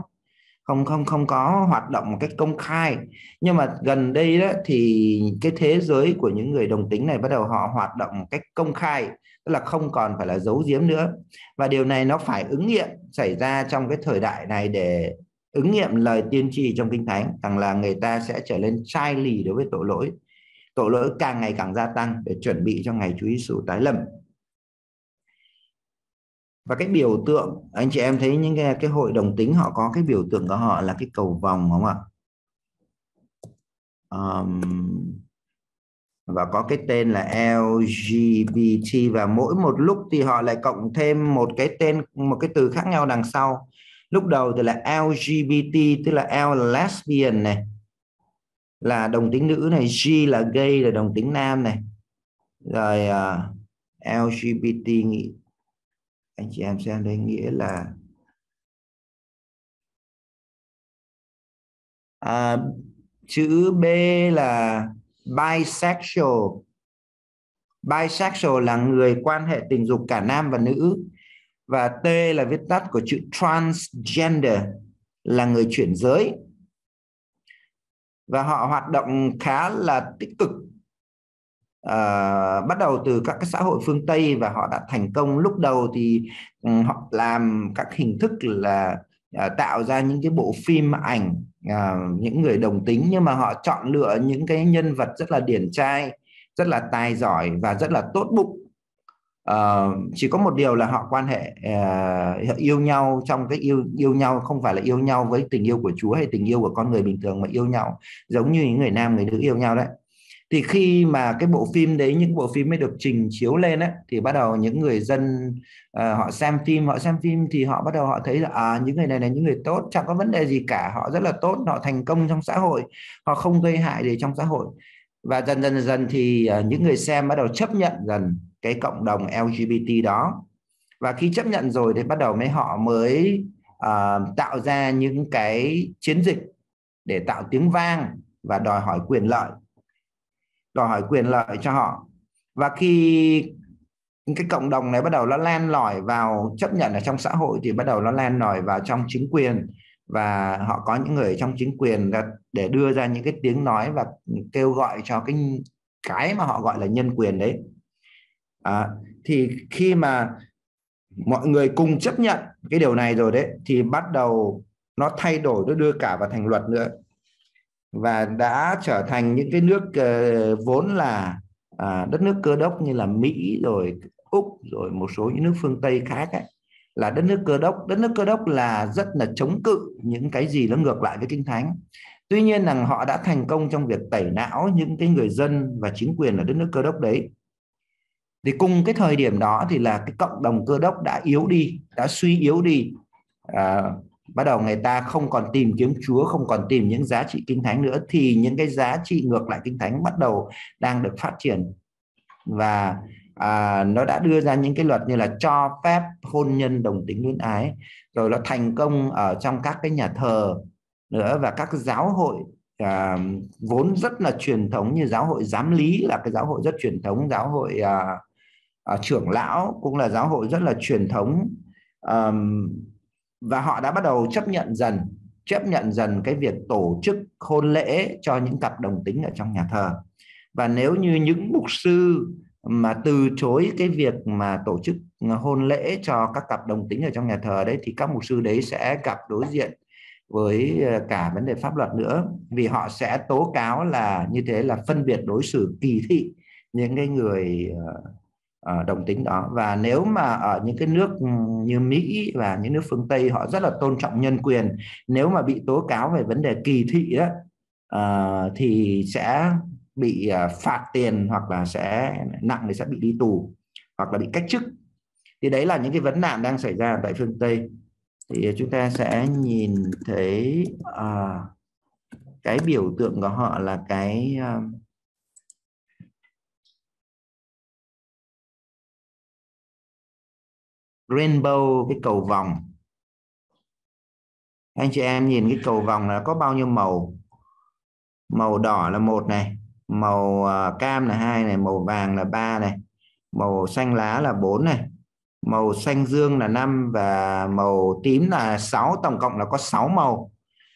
có hoạt động một cách công khai. Nhưng mà gần đây đó thì cái thế giới của những người đồng tính này bắt đầu họ hoạt động một cách công khai, tức là không còn phải là giấu giếm nữa. Và điều này nó phải ứng nghiệm xảy ra trong cái thời đại này để ứng nghiệm lời tiên tri trong Kinh Thánh rằng là người ta sẽ trở nên chai lì đối với tội lỗi. Tội lỗi càng ngày càng gia tăng để chuẩn bị cho ngày Chúa Giêsu tái lâm. Và cái biểu tượng, anh chị em thấy những cái hội đồng tính họ có cái biểu tượng của họ là cái cầu vồng, không ạ? Và có cái tên là LGBT, và mỗi một lúc thì họ lại cộng thêm một cái tên, một cái từ khác nhau đằng sau. Lúc đầu thì là LGBT, tức là L là lesbian này, là đồng tính nữ này, G là gay, là đồng tính nam này, rồi LGBT anh chị em xem đây nghĩa là chữ B là bisexual. Bisexual là người quan hệ tình dục cả nam và nữ. Và T là viết tắt của chữ transgender, là người chuyển giới. Và họ hoạt động khá là tích cực, bắt đầu từ các cái xã hội phương Tây và họ đã thành công. Lúc đầu thì họ làm các hình thức là tạo ra những cái bộ phim ảnh những người đồng tính, nhưng mà họ chọn lựa những cái nhân vật rất là điển trai, rất là tài giỏi và rất là tốt bụng. Chỉ có một điều là họ quan hệ yêu nhau, trong cái yêu nhau không phải là yêu nhau với tình yêu của Chúa hay tình yêu của con người bình thường, mà yêu nhau giống như những người nam người nữ yêu nhau đấy. Thì khi mà cái bộ phim đấy, những bộ phim mới được trình chiếu lên ấy, thì bắt đầu những người dân họ xem phim thì họ bắt đầu họ thấy là những người này là những người tốt, chẳng có vấn đề gì cả, họ rất là tốt, họ thành công trong xã hội, họ không gây hại gì trong xã hội. Và dần thì những người xem bắt đầu chấp nhận dần cái cộng đồng LGBT đó. Và khi chấp nhận rồi thì bắt đầu họ mới tạo ra những cái chiến dịch để tạo tiếng vang và đòi hỏi quyền lợi cho họ. Và khi cái cộng đồng này bắt đầu nó len lỏi vào, chấp nhận ở trong xã hội, thì bắt đầu nó len lỏi vào trong chính quyền, và họ có những người trong chính quyền để đưa ra những cái tiếng nói và kêu gọi cho cái mà họ gọi là nhân quyền đấy. Thì khi mà mọi người cùng chấp nhận cái điều này rồi đấy, thì bắt đầu nó thay đổi, nó đưa cả vào thành luật nữa, và đã trở thành những cái nước vốn là đất nước cơ đốc như là Mỹ rồi Úc rồi một số những nước phương Tây khác ấy, là đất nước Cơ Đốc. Đất nước Cơ Đốc là rất là chống cự những cái gì nó ngược lại với Kinh Thánh. Tuy nhiên rằng họ đã thành công trong việc tẩy não những cái người dân và chính quyền ở đất nước Cơ Đốc đấy. Thì cùng cái thời điểm đó thì là cái cộng đồng Cơ Đốc đã yếu đi, đã suy yếu đi. Bắt đầu người ta không còn tìm kiếm Chúa, không còn tìm những giá trị Kinh Thánh nữa, thì những cái giá trị ngược lại Kinh Thánh bắt đầu đang được phát triển. Và nó đã đưa ra những cái luật như là cho phép hôn nhân đồng tính luyến ái, rồi nó thành công ở trong các cái nhà thờ nữa, và các giáo hội vốn rất là truyền thống như giáo hội Giám lý là cái giáo hội rất truyền thống, giáo hội trưởng lão cũng là giáo hội rất là truyền thống, và họ đã bắt đầu chấp nhận dần cái việc tổ chức hôn lễ cho những cặp đồng tính ở trong nhà thờ. Và nếu như những mục sư mà từ chối cái việc mà tổ chức hôn lễ cho các cặp đồng tính ở trong nhà thờ đấy, thì các mục sư đấy sẽ gặp đối diện với cả vấn đề pháp luật nữa, vì họ sẽ tố cáo là như thế là phân biệt đối xử, kỳ thị những cái người đồng tính đó. Và nếu mà ở những cái nước như Mỹ và những nước phương Tây họ rất là tôn trọng nhân quyền, nếu mà bị tố cáo về vấn đề kỳ thị đó thì sẽ bị phạt tiền, hoặc là sẽ nặng thì sẽ bị đi tù, hoặc là bị cách chức. Thì đấy là những cái vấn nạn đang xảy ra tại phương Tây. Thì chúng ta sẽ nhìn thấy cái biểu tượng của họ là cái rainbow, cái cầu vồng. Anh chị em nhìn cái cầu vồng là có bao nhiêu màu? Màu đỏ là 1 này, màu cam là 2 này, màu vàng là 3 này, màu xanh lá là 4 này, màu xanh dương là 5 và màu tím là 6, tổng cộng là có 6 màu.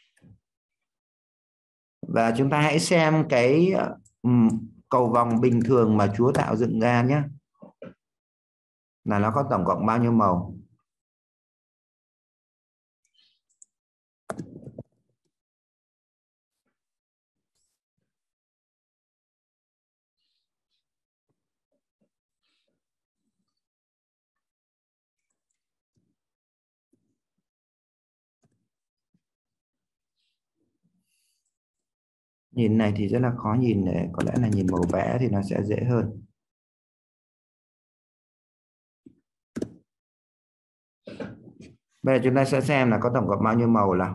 Và chúng ta hãy xem cái cầu vồng bình thường mà Chúa tạo dựng ra nhé, là nó có tổng cộng bao nhiêu màu. Nhìn này thì rất là khó nhìn, để có lẽ là nhìn màu vẽ thì nó sẽ dễ hơn. Bây giờ chúng ta sẽ xem là có tổng cộng bao nhiêu màu là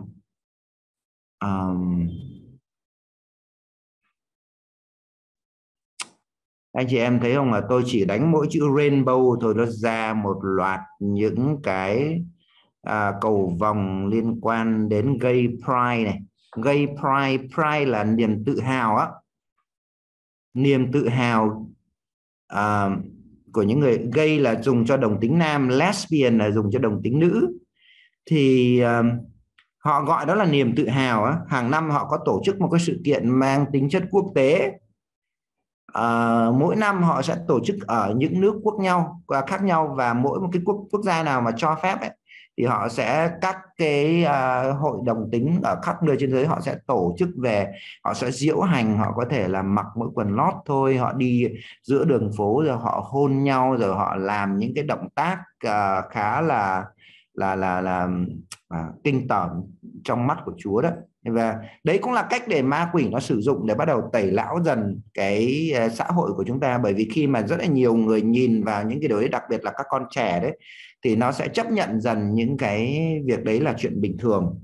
anh chị em thấy không, là tôi chỉ đánh mỗi chữ rainbow thôi, nó ra một loạt những cái cầu vồng liên quan đến gay pride này. Gay pride, pride là niềm tự hào á, niềm tự hào của những người. Gay là dùng cho đồng tính nam, lesbian là dùng cho đồng tính nữ. Thì họ gọi đó là niềm tự hào á. Hàng năm họ có tổ chức một cái sự kiện mang tính chất quốc tế. Mỗi năm họ sẽ tổ chức ở những nước khác nhau, và mỗi một cái quốc gia nào mà cho phép ấy, thì họ sẽ các cái hội đồng tính ở khắp nơi trên giới họ sẽ tổ chức về, họ sẽ diễu hành, họ có thể là mặc mỗi quần lót thôi, họ đi giữa đường phố rồi họ hôn nhau, rồi họ làm những cái động tác khá là kinh tởm trong mắt của Chúa đó. Và đấy cũng là cách để ma quỷ nó sử dụng để bắt đầu tẩy lão dần cái xã hội của chúng ta. Bởi vì khi mà rất là nhiều người nhìn vào những cái đấy, đặc biệt là các con trẻ đấy, thì nó sẽ chấp nhận dần những cái việc đấy là chuyện bình thường.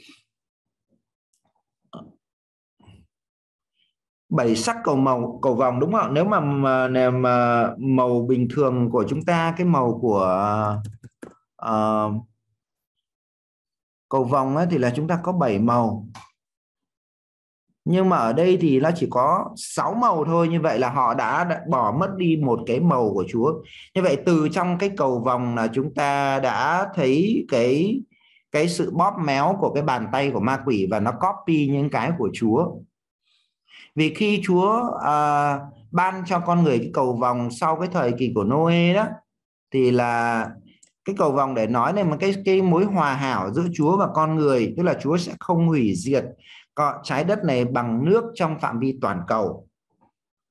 7 sắc cầu vồng đúng không? Nếu mà màu bình thường của chúng ta, cái màu của cầu vồng ấy, thì là chúng ta có 7 màu. Nhưng mà ở đây thì nó chỉ có 6 màu thôi. Như vậy là họ đã bỏ mất đi một cái màu của Chúa. Như vậy từ trong cái cầu vồng là chúng ta đã thấy cái sự bóp méo của cái bàn tay của ma quỷ, và nó copy những cái của Chúa. Vì khi Chúa ban cho con người cái cầu vồng sau cái thời kỳ của Noe đó, thì là cái cầu vồng để nói lên một cái mối hòa hảo giữa Chúa và con người, tức là Chúa sẽ không hủy diệt trái đất này bằng nước trong phạm vi toàn cầu.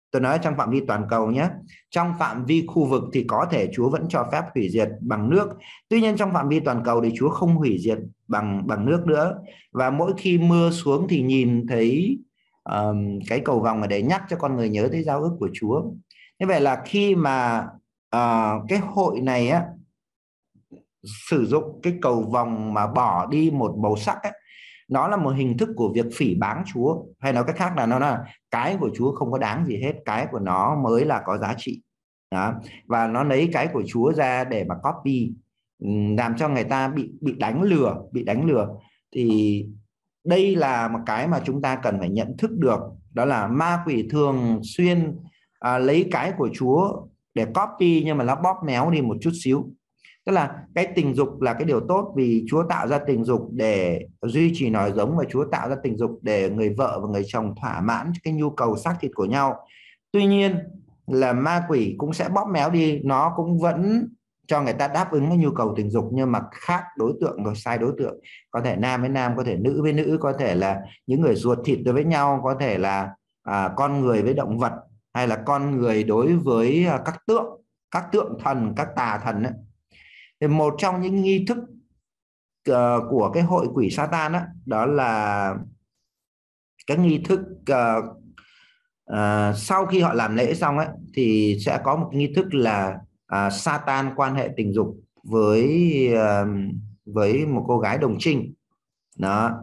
Tôi nói trong phạm vi toàn cầu nhé. Trong phạm vi khu vực thì có thể Chúa vẫn cho phép hủy diệt bằng nước. Tuy nhiên trong phạm vi toàn cầu thì Chúa không hủy diệt bằng nước nữa. Và mỗi khi mưa xuống thì nhìn thấy cái cầu vồng ở để nhắc cho con người nhớ tới giao ước của Chúa. Như vậy là khi mà cái hội này á, sử dụng cái cầu vồng mà bỏ đi một màu sắc ấy, nó là một hình thức của việc phỉ báng Chúa, hay nói cách khác là nó là cái của Chúa không có đáng gì hết, cái của nó mới là có giá trị. Đó. Và nó lấy cái của Chúa ra để mà copy, làm cho người ta bị đánh lừa. Thì đây là một cái mà chúng ta cần phải nhận thức được, đó là ma quỷ thường xuyên lấy cái của Chúa để copy, nhưng mà nó bóp méo đi một chút xíu. Tức là cái tình dục là cái điều tốt, vì Chúa tạo ra tình dục để duy trì nòi giống, và Chúa tạo ra tình dục để người vợ và người chồng thỏa mãn cái nhu cầu xác thịt của nhau. Tuy nhiên là ma quỷ cũng sẽ bóp méo đi, nó cũng vẫn cho người ta đáp ứng cái nhu cầu tình dục, nhưng mà khác đối tượng rồi, sai đối tượng. Có thể nam với nam, có thể nữ với nữ, có thể là những người ruột thịt đối với nhau, có thể là con người với động vật, hay là con người đối với các tượng thần, các tà thần ấy. Thì một trong những nghi thức của cái hội quỷ Satan đó, đó là cái nghi thức sau khi họ làm lễ xong ấy, thì sẽ có một nghi thức là Satan quan hệ tình dục với một cô gái đồng trinh. Đó.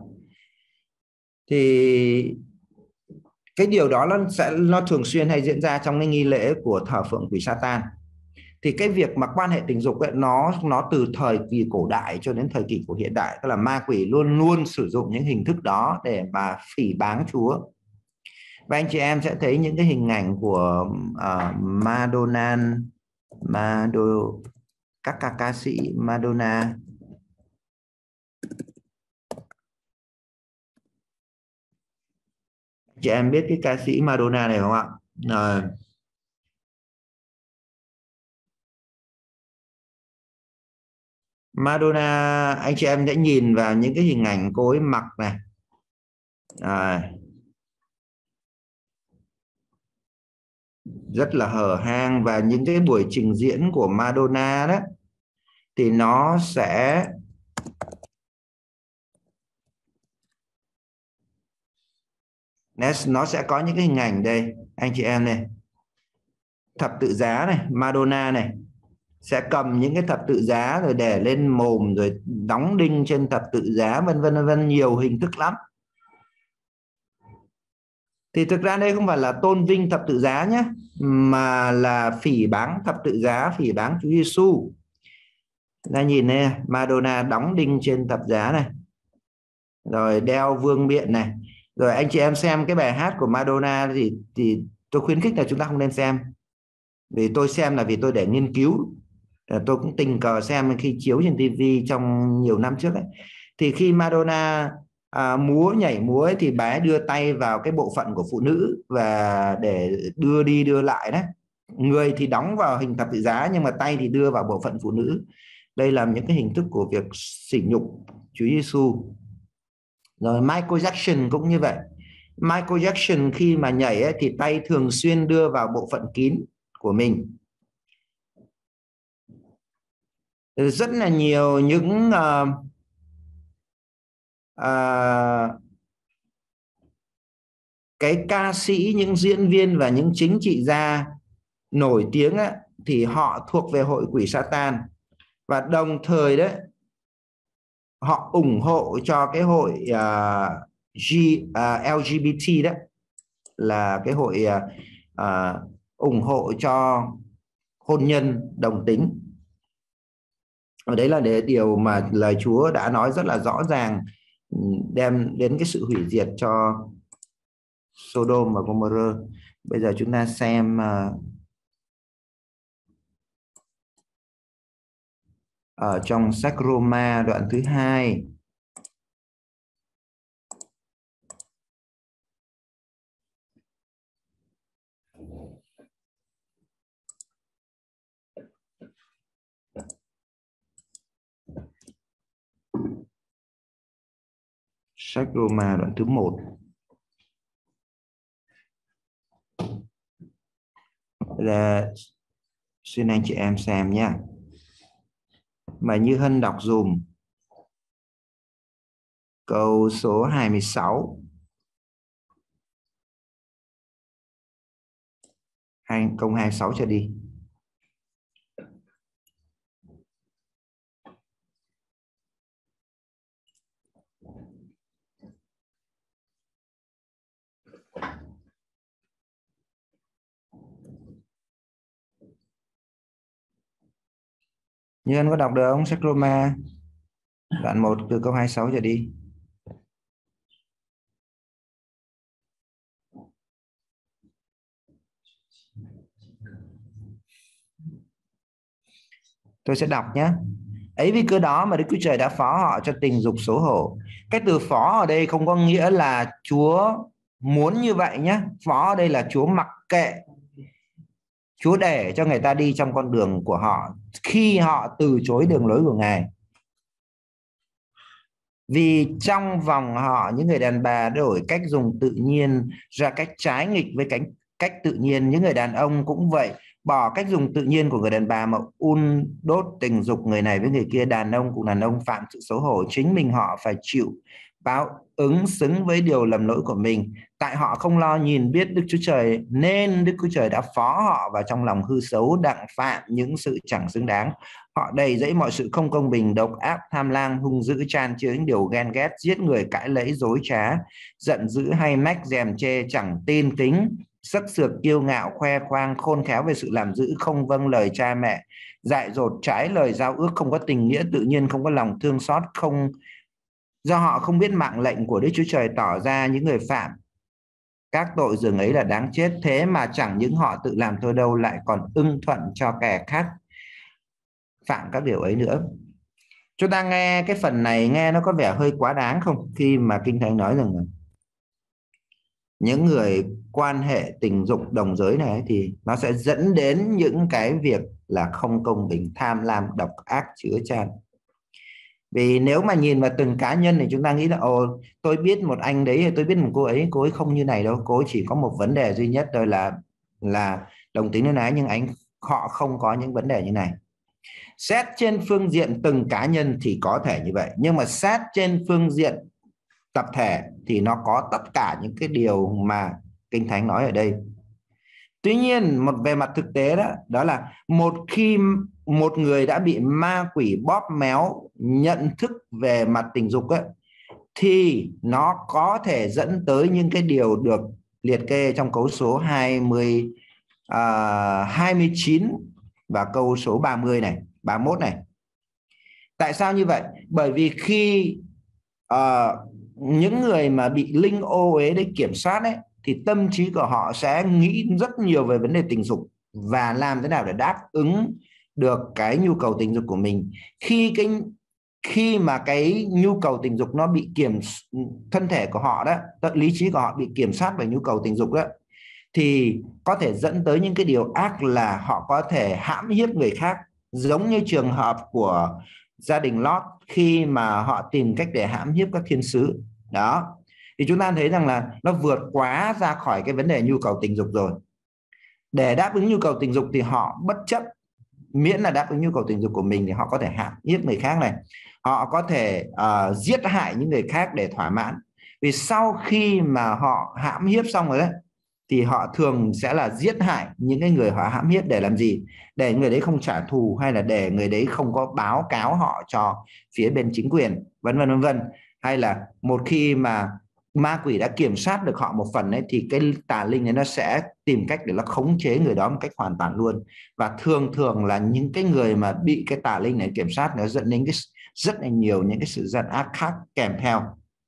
Thì cái điều đó nó thường xuyên hay diễn ra trong cái nghi lễ của thờ phượng quỷ Satan. Thì cái việc mà quan hệ tình dục ấy, nó từ thời kỳ cổ đại cho đến thời kỳ của hiện đại, tức là ma quỷ luôn luôn sử dụng những hình thức đó để mà phỉ báng Chúa. Và anh chị em sẽ thấy những cái hình ảnh của Madonna, các ca sĩ Madonna. Chị em biết cái ca sĩ Madonna này không ạ? Madonna, anh chị em sẽ nhìn vào những cái hình ảnh cô ấy mặc này. Rất là hở hang, và những cái buổi trình diễn của Madonna đó thì nó sẽ có những cái hình ảnh đây anh chị em này, thập tự giá này, Madonna này sẽ cầm những cái thập tự giá rồi để lên mồm, rồi đóng đinh trên thập tự giá, vân vân, nhiều hình thức lắm. Thì thực ra đây không phải là tôn vinh thập tự giá nhé, mà là phỉ báng thập tự giá, phỉ báng Chúa Giêsu. Ra nhìn này, Madonna đóng đinh trên thập giá này, rồi đeo vương miện này. Rồi anh chị em xem cái bài hát của Madonna thì tôi khuyến khích là chúng ta không nên xem. Vì tôi xem là vì tôi để nghiên cứu. Tôi cũng tình cờ xem khi chiếu trên TV trong nhiều năm trước ấy. Thì khi Madonna nhảy múa ấy, thì bà ấy đưa tay vào cái bộ phận của phụ nữ và để đưa đi đưa lại đấy. Người thì đóng vào hình thập tự giá, nhưng mà tay thì đưa vào bộ phận phụ nữ. Đây là những cái hình thức của việc sỉ nhục Chúa Giêsu. Rồi Michael Jackson cũng như vậy. Michael Jackson khi mà nhảy ấy, thì tay thường xuyên đưa vào bộ phận kín của mình. Rất là nhiều những cái ca sĩ, những diễn viên và những chính trị gia nổi tiếng ấy, thì họ thuộc về hội quỷ Satan, và đồng thời đấy họ ủng hộ cho cái hội LGBT, đó là cái hội ủng hộ cho hôn nhân đồng tính. Ở đấy là điều mà lời Chúa đã nói rất là rõ ràng, đem đến cái sự hủy diệt cho Sodom và Gomorrah. Bây giờ chúng ta xem ở trong sách Roma đoạn thứ 2. Sách Roma đoạn thứ 1. Là xin anh chị em xem nhé. Mà Như Hân đọc dùm câu số 26. Câu 26 trở đi. Như Hân có đọc được không? Sách Roma đoạn 1 từ câu 26 trở đi. Tôi sẽ đọc nhé. Ấy vì cớ đó mà Đức Chúa Trời đã phó họ cho tình dục xấu hổ. Cái từ phó ở đây không có nghĩa là Chúa muốn như vậy nhé. Phó ở đây là Chúa mặc kệ, Chúa để cho người ta đi trong con đường của họ khi họ từ chối đường lối của Ngài. Vì trong vòng họ, những người đàn bà đổi cách dùng tự nhiên ra cách trái nghịch với cách tự nhiên. Những người đàn ông cũng vậy, bỏ cách dùng tự nhiên của người đàn bà mà đốt tình dục người này với người kia. Đàn ông cũng đàn ông phạm sự xấu hổ, chính mình họ phải chịu báo ứng xứng với điều lầm lỗi của mình. Tại họ không lo nhìn biết Đức Chúa Trời, nên Đức Chúa Trời đã phó họ vào trong lòng hư xấu, đặng phạm những sự chẳng xứng đáng. Họ đầy dẫy mọi sự không công bình, độc ác, tham lam, hung dữ, chan chứa những điều ghen ghét, giết người, cãi lẫy, dối trá, giận dữ hay mách, dèm chê, chẳng tin kính, sắc sược, kiêu ngạo, khoe khoang, khôn khéo về sự làm dữ, không vâng lời cha mẹ, dại dột, trái lời giao ước, không có tình nghĩa tự nhiên, không có lòng thương xót, không do họ không biết mạng lệnh của Đức Chúa Trời, tỏ ra những người phạm các tội dường ấy là đáng chết. Thế mà chẳng những họ tự làm thôi đâu, lại còn ưng thuận cho kẻ khác phạm các điều ấy nữa. Chúng ta nghe cái phần này nghe nó có vẻ hơi quá đáng không? Khi mà Kinh Thánh nói rằng những người quan hệ tình dục đồng giới này thì nó sẽ dẫn đến những cái việc là không công bình, tham lam, độc ác, chứa chan. Vì nếu mà nhìn vào từng cá nhân thì chúng ta nghĩ là ồ, tôi biết một anh đấy, tôi biết một cô ấy không như này đâu, cô ấy chỉ có một vấn đề duy nhất thôi là đồng tính恋ái, nhưng họ không có những vấn đề như này. Xét trên phương diện từng cá nhân thì có thể như vậy, nhưng mà xét trên phương diện tập thể thì nó có tất cả những cái điều mà Kinh Thánh nói ở đây. Tuy nhiên về mặt thực tế đó là một khi một người đã bị ma quỷ bóp méo nhận thức về mặt tình dục ấy, thì nó có thể dẫn tới những cái điều được liệt kê trong câu số 29 và câu số 30 này, 31 này. Tại sao như vậy? Bởi vì khi những người mà bị linh ô uế đấy kiểm soát ấy, thì tâm trí của họ sẽ nghĩ rất nhiều về vấn đề tình dục và làm thế nào để đáp ứng được cái nhu cầu tình dục của mình. Khi mà cái nhu cầu tình dục nó bị thân thể của họ đó, lý trí của họ bị kiểm soát bởi nhu cầu tình dục đó, thì có thể dẫn tới những cái điều ác là họ có thể hãm hiếp người khác, giống như trường hợp của gia đình Lót khi mà họ tìm cách để hãm hiếp các thiên sứ đó. Thì chúng ta thấy rằng là nó vượt quá ra khỏi cái vấn đề nhu cầu tình dục rồi. Để đáp ứng nhu cầu tình dục thì họ bất chấp, miễn là đáp ứng nhu cầu tình dục của mình, thì họ có thể hãm hiếp người khác này, họ có thể giết hại những người khác để thỏa mãn. Vì sau khi mà họ hãm hiếp xong rồi đấy, thì họ thường sẽ là giết hại những cái người họ hãm hiếp để làm gì? Để người đấy không trả thù, hay là để người đấy không có báo cáo họ cho phía bên chính quyền, vân vân vân vân. Hay là một khi mà ma quỷ đã kiểm soát được họ một phần ấy, thì cái tà linh ấy nó sẽ tìm cách để nó khống chế người đó một cách hoàn toàn luôn. Và thường là những cái người mà bị cái tà linh này kiểm soát, nó dẫn đến rất là nhiều những cái sự gian ác khác kèm theo.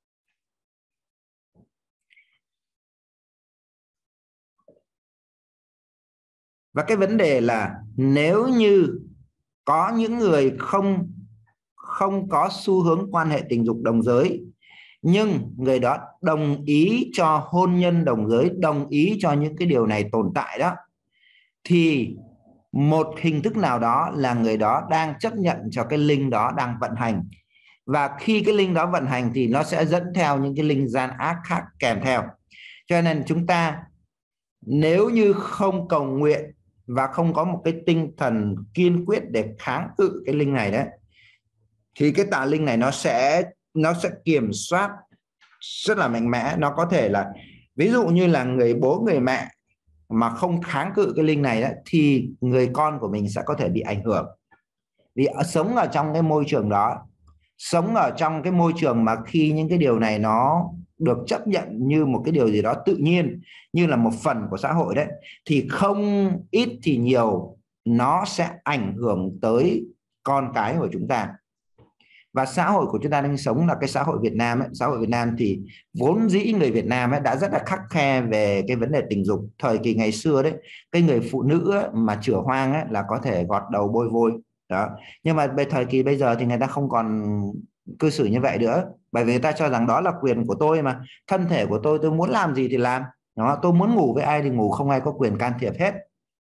Và cái vấn đề là nếu như có những người không có xu hướng quan hệ tình dục đồng giới, nhưng người đó đồng ý cho hôn nhân đồng giới, đồng ý cho những cái điều này tồn tại đó, thì một hình thức nào đó là người đó đang chấp nhận cho cái linh đó đang vận hành. Và khi cái linh đó vận hành thì nó sẽ dẫn theo những cái linh gian ác khác kèm theo. Cho nên chúng ta nếu như không cầu nguyện và không có một cái tinh thần kiên quyết để kháng cự cái linh này đấy, thì cái tà linh này nó sẽ kiểm soát rất là mạnh mẽ. Nó có thể là ví dụ như là người bố người mẹ mà không kháng cự cái linh này đó, thì người con của mình sẽ có thể bị ảnh hưởng, vì sống ở trong cái môi trường đó, sống ở trong cái môi trường mà khi những cái điều này nó được chấp nhận như một cái điều gì đó tự nhiên, như là một phần của xã hội đấy, thì không ít thì nhiều nó sẽ ảnh hưởng tới con cái của chúng ta. Và xã hội của chúng ta đang sống là cái xã hội Việt Nam ấy. Xã hội Việt Nam thì vốn dĩ người Việt Nam ấy đã rất là khắt khe về cái vấn đề tình dục. Thời kỳ ngày xưa đấy, cái người phụ nữ ấy, mà chửa hoang ấy, là có thể gọt đầu bôi vôi đó. Nhưng mà thời kỳ bây giờ thì người ta không còn cư xử như vậy nữa, bởi vì người ta cho rằng đó là quyền của tôi mà, thân thể của tôi muốn làm gì thì làm đó, tôi muốn ngủ với ai thì ngủ, không ai có quyền can thiệp hết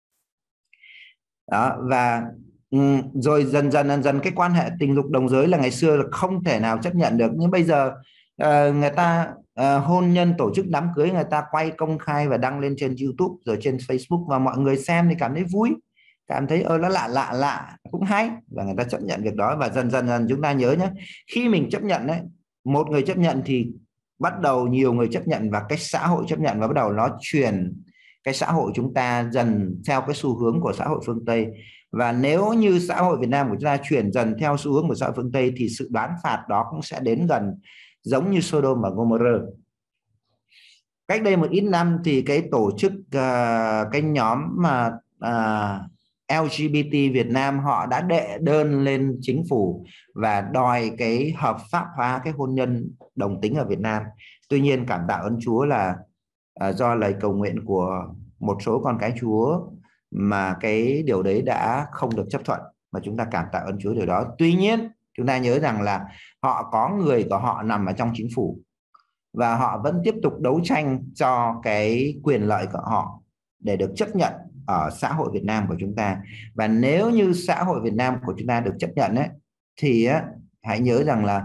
đó. Và rồi dần cái quan hệ tình dục đồng giới là ngày xưa là không thể nào chấp nhận được, nhưng bây giờ người ta hôn nhân, tổ chức đám cưới, người ta quay công khai và đăng lên trên YouTube rồi trên Facebook, và mọi người xem thì cảm thấy vui, cảm thấy nó lạ cũng hay, và người ta chấp nhận việc đó. Và dần chúng ta nhớ nhé, khi mình chấp nhận đấy, một người chấp nhận thì bắt đầu nhiều người chấp nhận, và cái xã hội chấp nhận, và bắt đầu nó chuyển cái xã hội chúng ta dần theo cái xu hướng của xã hội phương Tây. Và nếu như xã hội Việt Nam của chúng ta chuyển dần theo xu hướng của xã hội phương Tây thì sự đoán phạt đó cũng sẽ đến gần, giống như Sodom và Gomorrah. Cách đây một ít năm thì cái tổ chức cái nhóm mà LGBT Việt Nam họ đã đệ đơn lên chính phủ và đòi cái hợp pháp hóa cái hôn nhân đồng tính ở Việt Nam. Tuy nhiên cảm tạ ơn Chúa là do lời cầu nguyện của một số con cái Chúa mà cái điều đấy đã không được chấp thuận, mà chúng ta cảm tạ ơn Chúa điều đó. Tuy nhiên chúng ta nhớ rằng là họ có người của họ nằm ở trong chính phủ, và họ vẫn tiếp tục đấu tranh cho cái quyền lợi của họ để được chấp nhận ở xã hội Việt Nam của chúng ta. Và nếu như xã hội Việt Nam của chúng ta được chấp nhận ấy, thì hãy nhớ rằng là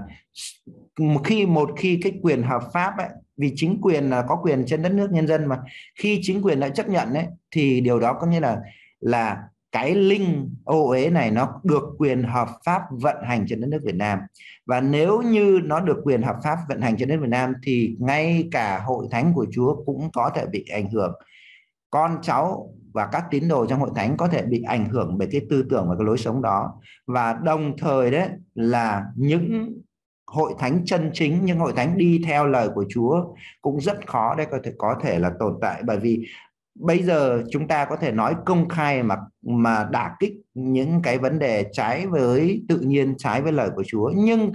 một khi cái quyền hợp pháp ấy, vì chính quyền là có quyền trên đất nước nhân dân mà, khi chính quyền đã chấp nhận ấy, thì điều đó có nghĩa là cái linh ô uế này nó được quyền hợp pháp vận hành trên đất nước Việt Nam. Và nếu như nó được quyền hợp pháp vận hành trên đất nước Việt Nam thì ngay cả hội thánh của Chúa cũng có thể bị ảnh hưởng, con cháu và các tín đồ trong hội thánh có thể bị ảnh hưởng bởi cái tư tưởng và cái lối sống đó. Và đồng thời đấy là những hội thánh chân chính, những hội thánh đi theo lời của Chúa cũng rất khó để có thể là tồn tại, bởi vì bây giờ chúng ta có thể nói công khai mà đả kích những cái vấn đề trái với tự nhiên, trái với lời của Chúa. Nhưng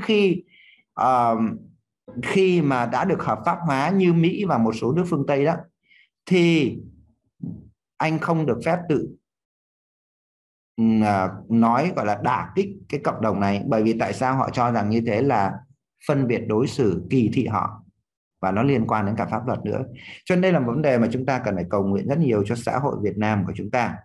khi mà đã được hợp pháp hóa như Mỹ và một số nước phương Tây đó, thì anh không được phép tự nói gọi là đả kích cái cộng đồng này. Bởi vì tại sao họ cho rằng như thế là phân biệt đối xử, kỳ thị họ, và nó liên quan đến cả pháp luật nữa. Cho nên đây là một vấn đề mà chúng ta cần phải cầu nguyện rất nhiều cho xã hội Việt Nam của chúng ta.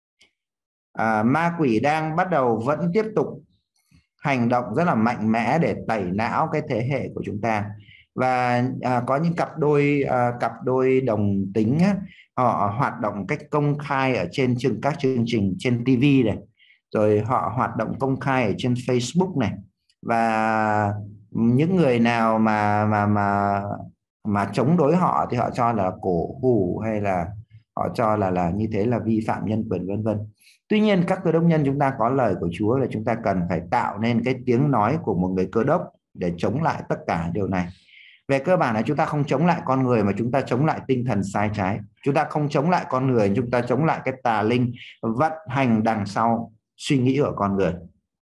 Ma quỷ đang bắt đầu vẫn tiếp tục hành động rất là mạnh mẽ để tẩy não cái thế hệ của chúng ta. Và có những cặp đôi đồng tính á, họ hoạt động cách công khai ở trên các chương trình trên TV này, rồi họ hoạt động công khai ở trên Facebook này. Và những người nào mà chống đối họ thì họ cho là cổ hủ, hay là họ cho là như thế là vi phạm nhân quyền, vân vân. Tuy nhiên các cơ đốc nhân chúng ta có lời của Chúa là chúng ta cần phải tạo nên cái tiếng nói của một người cơ đốc để chống lại tất cả điều này. Về cơ bản là chúng ta không chống lại con người, mà chúng ta chống lại tinh thần sai trái. Chúng ta không chống lại con người, chúng ta chống lại cái tà linh vận hành đằng sau suy nghĩ của con người.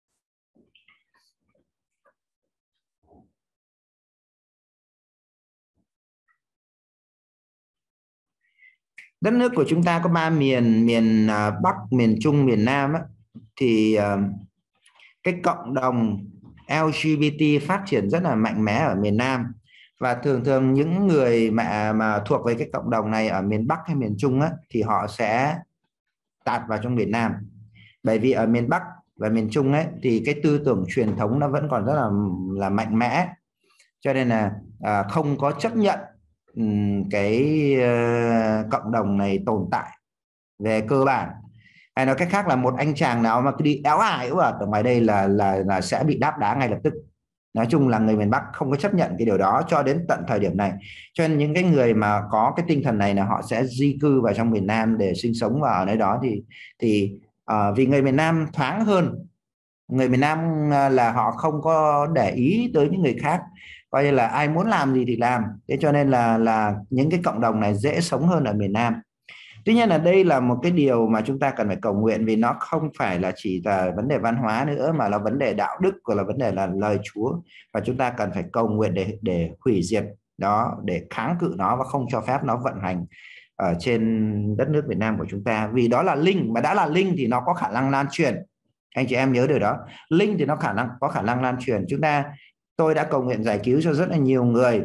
Đất nước của chúng ta có 3 miền Bắc, miền Trung, miền Nam á, thì cái cộng đồng LGBT phát triển rất là mạnh mẽ ở miền Nam. Và thường những người mà thuộc về cái cộng đồng này ở miền Bắc hay miền Trung á, thì họ sẽ tạt vào trong miền Nam. Bởi vì ở miền Bắc và miền Trung ấy thì cái tư tưởng truyền thống nó vẫn còn rất là mạnh mẽ, cho nên là không có chấp nhận cái cộng đồng này tồn tại về cơ bản. Hay nói cách khác là một anh chàng nào mà cứ đi éo ải ở ngoài đây là sẽ bị đáp đá ngay lập tức. Nói chung là người miền Bắc không có chấp nhận cái điều đó cho đến tận thời điểm này. Cho nên những cái người mà có cái tinh thần này là họ sẽ di cư vào trong miền Nam để sinh sống, và ở nơi đó thì vì người miền Nam thoáng hơn. Người miền Nam là họ không có để ý tới những người khác, coi như là ai muốn làm gì thì làm. Thế cho nên là những cái cộng đồng này dễ sống hơn ở miền Nam. Tuy nhiên là đây là một cái điều mà chúng ta cần phải cầu nguyện, vì nó không phải là chỉ là vấn đề văn hóa nữa, mà là vấn đề đạo đức, và là vấn đề là lời Chúa, và chúng ta cần phải cầu nguyện để hủy diệt đó, để kháng cự nó và không cho phép nó vận hành ở trên đất nước Việt Nam của chúng ta. Vì đó là linh, mà đã là linh thì nó có khả năng lan truyền. Anh chị em nhớ điều đó, linh thì nó có khả năng lan truyền. Tôi đã cầu nguyện giải cứu cho rất là nhiều người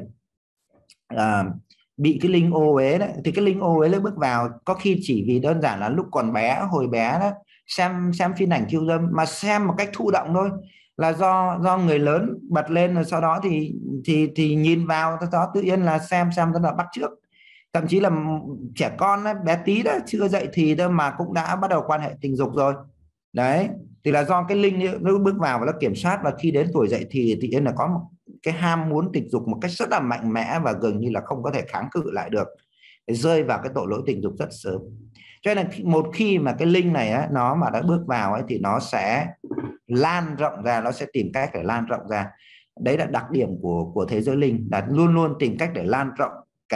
bị cái linh ô uế đấy. Thì cái linh ô uế nó bước vào có khi chỉ vì đơn giản là lúc còn bé, hồi bé đó, xem phim ảnh khiêu dâm, mà xem một cách thụ động thôi, là do người lớn bật lên, rồi sau đó thì nhìn vào, sau đó tự nhiên là xem rất là bắt chước. Thậm chí là trẻ con ấy, bé tí đó, chưa dậy thì đâu mà cũng đã bắt đầu quan hệ tình dục rồi. Đấy thì là do cái linh nó bước vào và nó kiểm soát, và khi đến tuổi dậy thì tự nhiên là có một cái ham muốn tình dục một cách rất là mạnh mẽ, và gần như là không có thể kháng cự lại được, rơi vào cái tội lỗi tình dục rất sớm. Cho nên là một khi mà cái linh này á, nó mà đã bước vào ấy, thì nó sẽ lan rộng ra, nó sẽ tìm cách để lan rộng ra. Đấy là đặc điểm của thế giới linh, là luôn luôn tìm cách để lan rộng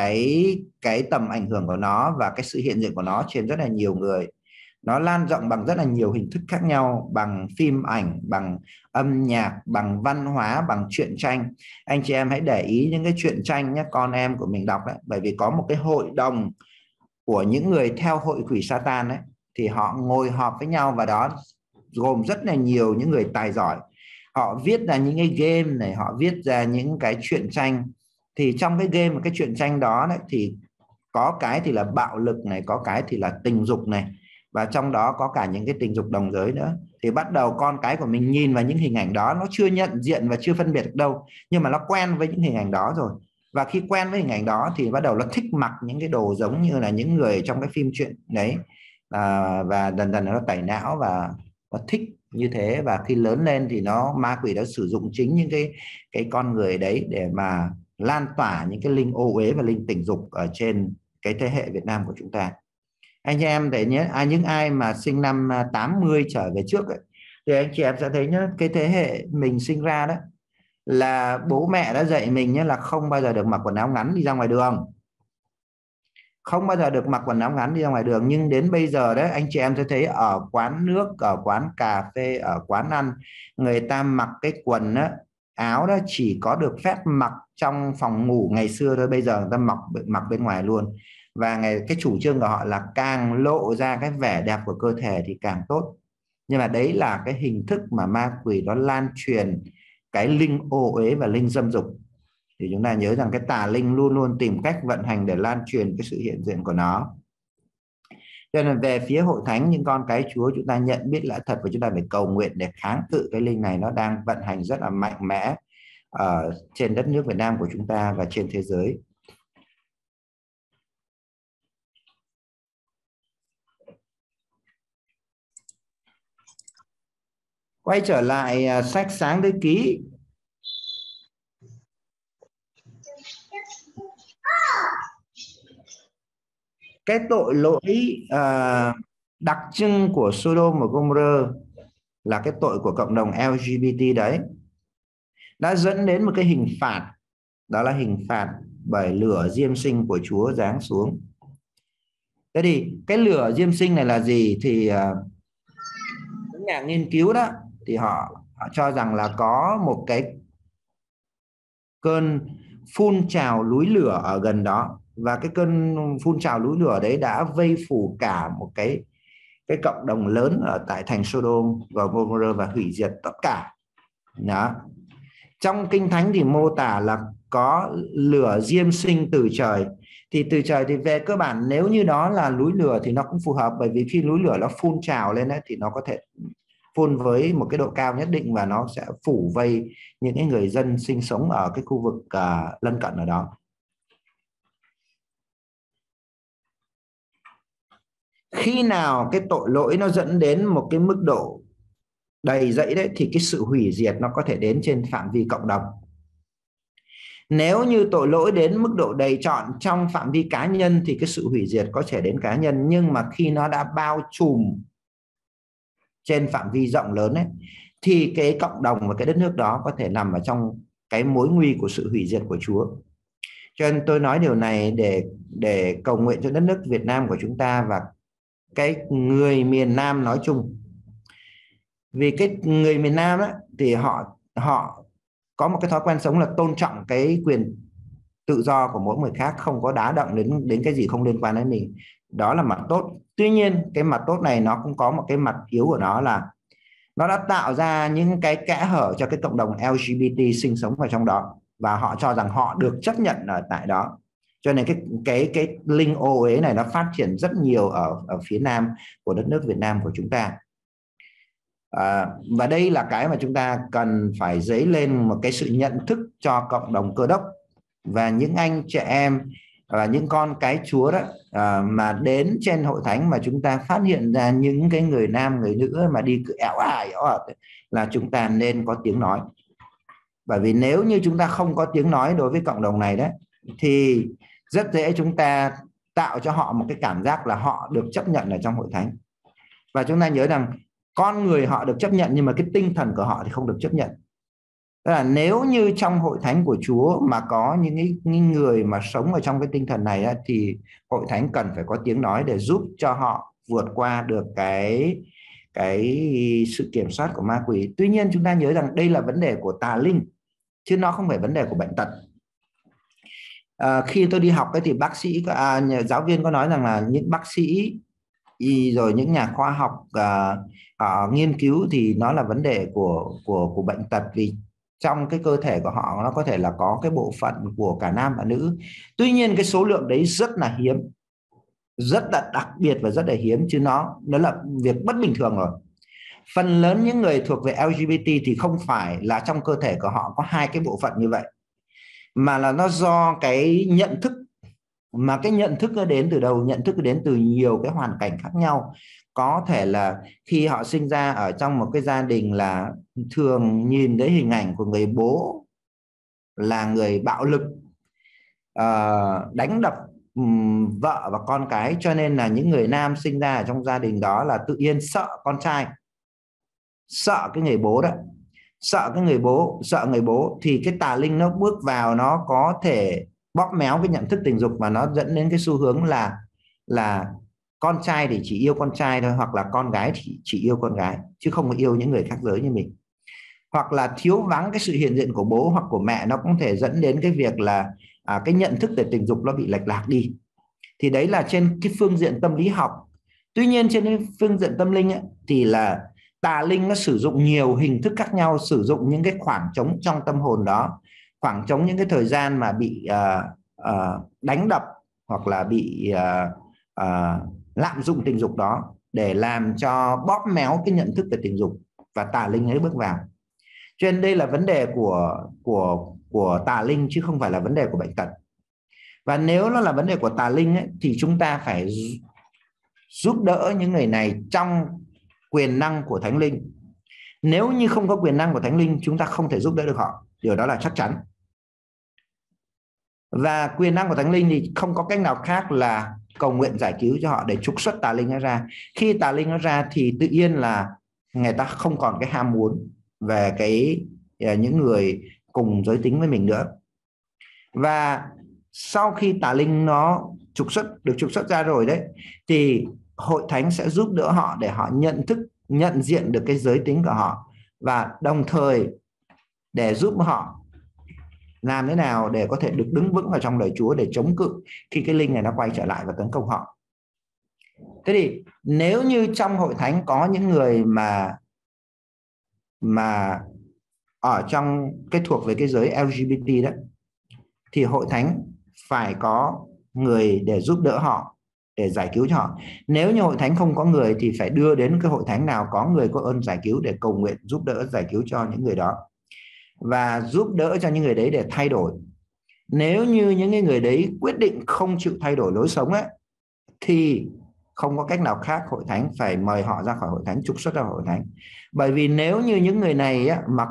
cái tầm ảnh hưởng của nó và cái sự hiện diện của nó trên rất là nhiều người. Nó lan rộng bằng rất là nhiều hình thức khác nhau, bằng phim ảnh, bằng âm nhạc, bằng văn hóa, bằng truyện tranh. Anh chị em hãy để ý những cái truyện tranh nhé, con em của mình đọc đấy, bởi vì có một cái hội đồng của những người theo hội quỷ Satan ấy, thì họ ngồi họp với nhau, và đó gồm rất là nhiều những người tài giỏi. Họ viết ra những cái game này, họ viết ra những cái truyện tranh. Thì trong cái game và cái truyện tranh đó đấy, thì có cái thì là bạo lực này, có cái thì là tình dục này, và trong đó có cả những cái tình dục đồng giới nữa. Thì bắt đầu con cái của mình nhìn vào những hình ảnh đó, nó chưa nhận diện và chưa phân biệt được đâu, nhưng mà nó quen với những hình ảnh đó rồi. Và khi quen với hình ảnh đó thì bắt đầu nó thích mặc những cái đồ giống như là những người trong cái phim truyện đấy, và dần dần nó tẩy não và nó thích như thế. Và khi lớn lên thì ma quỷ đã sử dụng chính những cái con người đấy để mà lan tỏa những cái linh ô uế và linh tình dục ở trên cái thế hệ Việt Nam của chúng ta. Anh chị em để nhớ, những ai mà sinh năm 80 trở về trước ấy, thì anh chị em sẽ thấy nhá, cái thế hệ mình sinh ra đó là bố mẹ đã dạy mình nhé, là không bao giờ được mặc quần áo ngắn đi ra ngoài đường, không bao giờ được mặc quần áo ngắn đi ra ngoài đường. Nhưng đến bây giờ đấy, anh chị em sẽ thấy ở quán nước, ở quán cà phê, ở quán ăn, người ta mặc cái quần đó, áo đó chỉ có được phép mặc trong phòng ngủ ngày xưa thôi, bây giờ người ta mặc bên ngoài luôn. Và cái chủ trương của họ là càng lộ ra cái vẻ đẹp của cơ thể thì càng tốt. Nhưng mà đấy là cái hình thức mà ma quỷ nó lan truyền cái linh ô uế và linh dâm dục. Thì chúng ta nhớ rằng cái tà linh luôn luôn tìm cách vận hành để lan truyền cái sự hiện diện của nó. Cho nên về phía hội thánh, những con cái Chúa, chúng ta nhận biết lẽ thật và chúng ta phải cầu nguyện để kháng cự cái linh này, nó đang vận hành rất là mạnh mẽ ở trên đất nước Việt Nam của chúng ta và trên thế giới. Quay trở lại sách Sáng Thế Ký. Cái tội lỗi đặc trưng của Sodom và Gomorrah là cái tội của cộng đồng LGBT đấy, đã dẫn đến một cái hình phạt, đó là hình phạt bởi lửa diêm sinh của Chúa giáng xuống. Thế thì cái lửa diêm sinh này là gì? Thì những nhà nghiên cứu đó thì họ cho rằng là có một cái cơn phun trào núi lửa ở gần đó, và cái cơn phun trào núi lửa đấy đã vây phủ cả một cái cộng đồng lớn ở tại thành Sodom và Gomorrah và hủy diệt tất cả. Đó. Trong Kinh Thánh thì mô tả là có lửa diêm sinh từ trời. Thì từ trời thì về cơ bản nếu như đó là núi lửa thì nó cũng phù hợp, bởi vì khi núi lửa nó phun trào lên ấy, thì nó có thể phun với một cái độ cao nhất định và nó sẽ phủ vây những cái người dân sinh sống ở cái khu vực lân cận ở đó. Khi nào cái tội lỗi nó dẫn đến một cái mức độ đầy dẫy đấy thì cái sự hủy diệt nó có thể đến trên phạm vi cộng đồng. Nếu như tội lỗi đến mức độ đầy trọn trong phạm vi cá nhân thì cái sự hủy diệt có thể đến cá nhân, nhưng mà khi nó đã bao trùm trên phạm vi rộng lớn ấy, thì cái cộng đồng và cái đất nước đó có thể nằm ở trong cái mối nguy của sự hủy diệt của Chúa. Cho nên tôi nói điều này để cầu nguyện cho đất nước Việt Nam của chúng ta và cái người miền Nam nói chung. Vì cái người miền Nam ấy, thì họ có một cái thói quen sống là tôn trọng cái quyền tự do của mỗi người khác, không có đá động đến cái gì không liên quan đến mình. Đó là mặt tốt. Tuy nhiên cái mặt tốt này nó cũng có một cái mặt yếu của nó là nó đã tạo ra những cái kẽ hở cho cái cộng đồng LGBT sinh sống ở trong đó, và họ cho rằng họ được chấp nhận ở tại đó. Cho nên cái link ô uế này nó phát triển rất nhiều ở phía nam của đất nước Việt Nam của chúng ta. Và đây là cái mà chúng ta cần phải dấy lên một cái sự nhận thức cho cộng đồng Cơ Đốc và những anh chị em và những con cái Chúa đó, mà đến trên hội thánh mà chúng ta phát hiện ra những cái người nam người nữ mà đi cứ ẻo ải là chúng ta nên có tiếng nói. Bởi vì nếu như chúng ta không có tiếng nói đối với cộng đồng này đấy thì rất dễ chúng ta tạo cho họ một cái cảm giác là họ được chấp nhận ở trong hội thánh. Và chúng ta nhớ rằng con người họ được chấp nhận nhưng mà cái tinh thần của họ thì không được chấp nhận. Tức là nếu như trong hội thánh của Chúa mà có những người mà sống ở trong cái tinh thần này thì hội thánh cần phải có tiếng nói để giúp cho họ vượt qua được cái sự kiểm soát của ma quỷ. Tuy nhiên chúng ta nhớ rằng đây là vấn đề của tà linh chứ nó không phải vấn đề của bệnh tật. Khi tôi đi học thì bác sĩ giáo viên có nói rằng là những bác sĩ rồi những nhà khoa học nghiên cứu thì nó là vấn đề của bệnh tật, vì trong cái cơ thể của họ nó có thể là có cái bộ phận của cả nam và nữ. Tuy nhiên cái số lượng đấy rất là hiếm, rất là đặc biệt và rất là hiếm, chứ nó là việc bất bình thường rồi. Phần lớn những người thuộc về LGBT thì không phải là trong cơ thể của họ có hai cái bộ phận như vậy, mà là nó do cái nhận thức. Mà cái nhận thức nó đến từ đâu? Nhận thức đến từ nhiều cái hoàn cảnh khác nhau. Có thể là khi họ sinh ra ở trong một cái gia đình là thường nhìn thấy hình ảnh của người bố là người bạo lực, đánh đập vợ và con cái, cho nên là những người nam sinh ra ở trong gia đình đó là tự nhiên sợ con trai, sợ cái người bố đó, sợ người bố thì cái tà linh nó bước vào, nó có thể bóp méo cái nhận thức tình dục và nó dẫn đến cái xu hướng là con trai thì chỉ yêu con trai thôi, hoặc là con gái thì chỉ yêu con gái chứ không có yêu những người khác giới như mình. Hoặc là thiếu vắng cái sự hiện diện của bố hoặc của mẹ, nó cũng thể dẫn đến cái việc là cái nhận thức về tình dục nó bị lệch lạc đi. Thì đấy là trên cái phương diện tâm lý học. Tuy nhiên trên cái phương diện tâm linh ấy, thì là tà linh nó sử dụng nhiều hình thức khác nhau, sử dụng những cái khoảng trống trong tâm hồn đó, khoảng trống những cái thời gian mà bị đánh đập hoặc là bị lạm dụng tình dục đó để làm cho bóp méo cái nhận thức về tình dục, và tà linh ấy bước vào. Cho nên đây là vấn đề của tà linh chứ không phải là vấn đề của bệnh tật. Và nếu nó là vấn đề của tà linh ấy, thì chúng ta phải giúp đỡ những người này trong quyền năng của Thánh Linh. Nếu như không có quyền năng của Thánh Linh, chúng ta không thể giúp đỡ được họ, điều đó là chắc chắn. Và quyền năng của Thánh Linh thì không có cách nào khác là cầu nguyện giải cứu cho họ để trục xuất tà linh nó ra. Khi tà linh nó ra thì tự nhiên là người ta không còn cái ham muốn về những người cùng giới tính với mình nữa. Và sau khi tà linh nó được trục xuất ra rồi đấy, thì hội thánh sẽ giúp đỡ họ để họ nhận diện được cái giới tính của họ, và đồng thời để giúp họ làm thế nào để có thể được đứng vững ở trong lời Chúa để chống cự khi cái linh này nó quay trở lại và tấn công họ. Thế thì nếu như trong hội thánh có những người mà ở trong cái thuộc về cái giới LGBT đó, thì hội thánh phải có người để giúp đỡ họ, để giải cứu cho họ. Nếu như hội thánh không có người thì phải đưa đến cái hội thánh nào có người có ơn giải cứu để cầu nguyện giúp đỡ giải cứu cho những người đó, và giúp đỡ cho những người đấy để thay đổi. Nếu như những người đấy quyết định không chịu thay đổi lối sống ấy, thì không có cách nào khác, hội thánh phải mời họ ra khỏi hội thánh, trục xuất ra khỏi hội thánh. Bởi vì nếu như những người này á, mà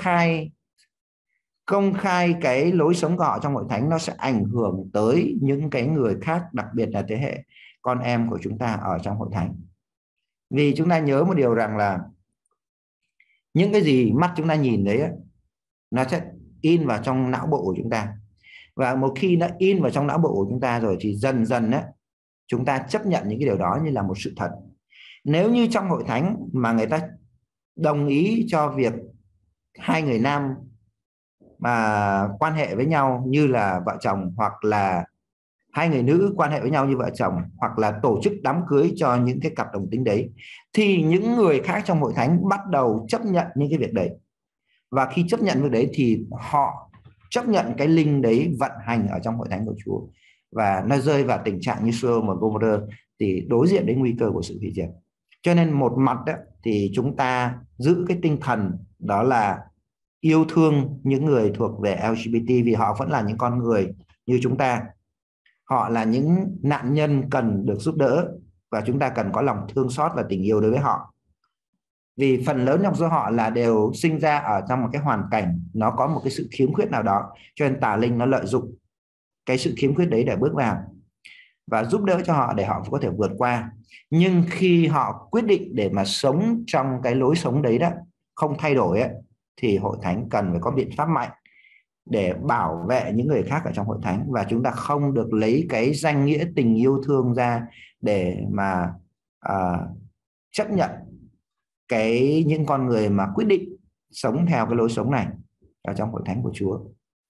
công khai cái lối sống của họ trong hội thánh, nó sẽ ảnh hưởng tới những cái người khác, đặc biệt là thế hệ con em của chúng ta ở trong hội thánh. Vì chúng ta nhớ một điều rằng là những cái gì mắt chúng ta nhìn đấy á, nó sẽ in vào trong não bộ của chúng ta. Và một khi nó in vào trong não bộ của chúng ta rồi thì dần dần á, chúng ta chấp nhận những cái điều đó như là một sự thật. Nếu như trong hội thánh mà người ta đồng ý cho việc hai người nam mà quan hệ với nhau như là vợ chồng, hoặc là hai người nữ quan hệ với nhau như vợ chồng, hoặc là tổ chức đám cưới cho những cái cặp đồng tính đấy, thì những người khác trong hội thánh bắt đầu chấp nhận những cái việc đấy. Và khi chấp nhận việc đấy thì họ chấp nhận cái linh đấy vận hành ở trong hội thánh của Chúa, và nó rơi vào tình trạng như Sodom và Gomorrah, thì đối diện đến nguy cơ của sự hủy diệt. Cho nên một mặt đó, thì chúng ta giữ cái tinh thần đó là yêu thương những người thuộc về LGBT, vì họ vẫn là những con người như chúng ta. Họ là những nạn nhân cần được giúp đỡ, và chúng ta cần có lòng thương xót và tình yêu đối với họ. Vì phần lớn trong số họ là đều sinh ra ở trong một cái hoàn cảnh nó có một cái sự khiếm khuyết nào đó, cho nên tà linh nó lợi dụng cái sự khiếm khuyết đấy để bước vào và giúp đỡ cho họ để họ có thể vượt qua. Nhưng khi họ quyết định để mà sống trong cái lối sống đấy đó, không thay đổi ấy, thì hội thánh cần phải có biện pháp mạnh để bảo vệ những người khác ở trong hội thánh. Và chúng ta không được lấy cái danh nghĩa tình yêu thương ra để mà chấp nhận những con người mà quyết định sống theo cái lối sống này ở trong hội thánh của Chúa.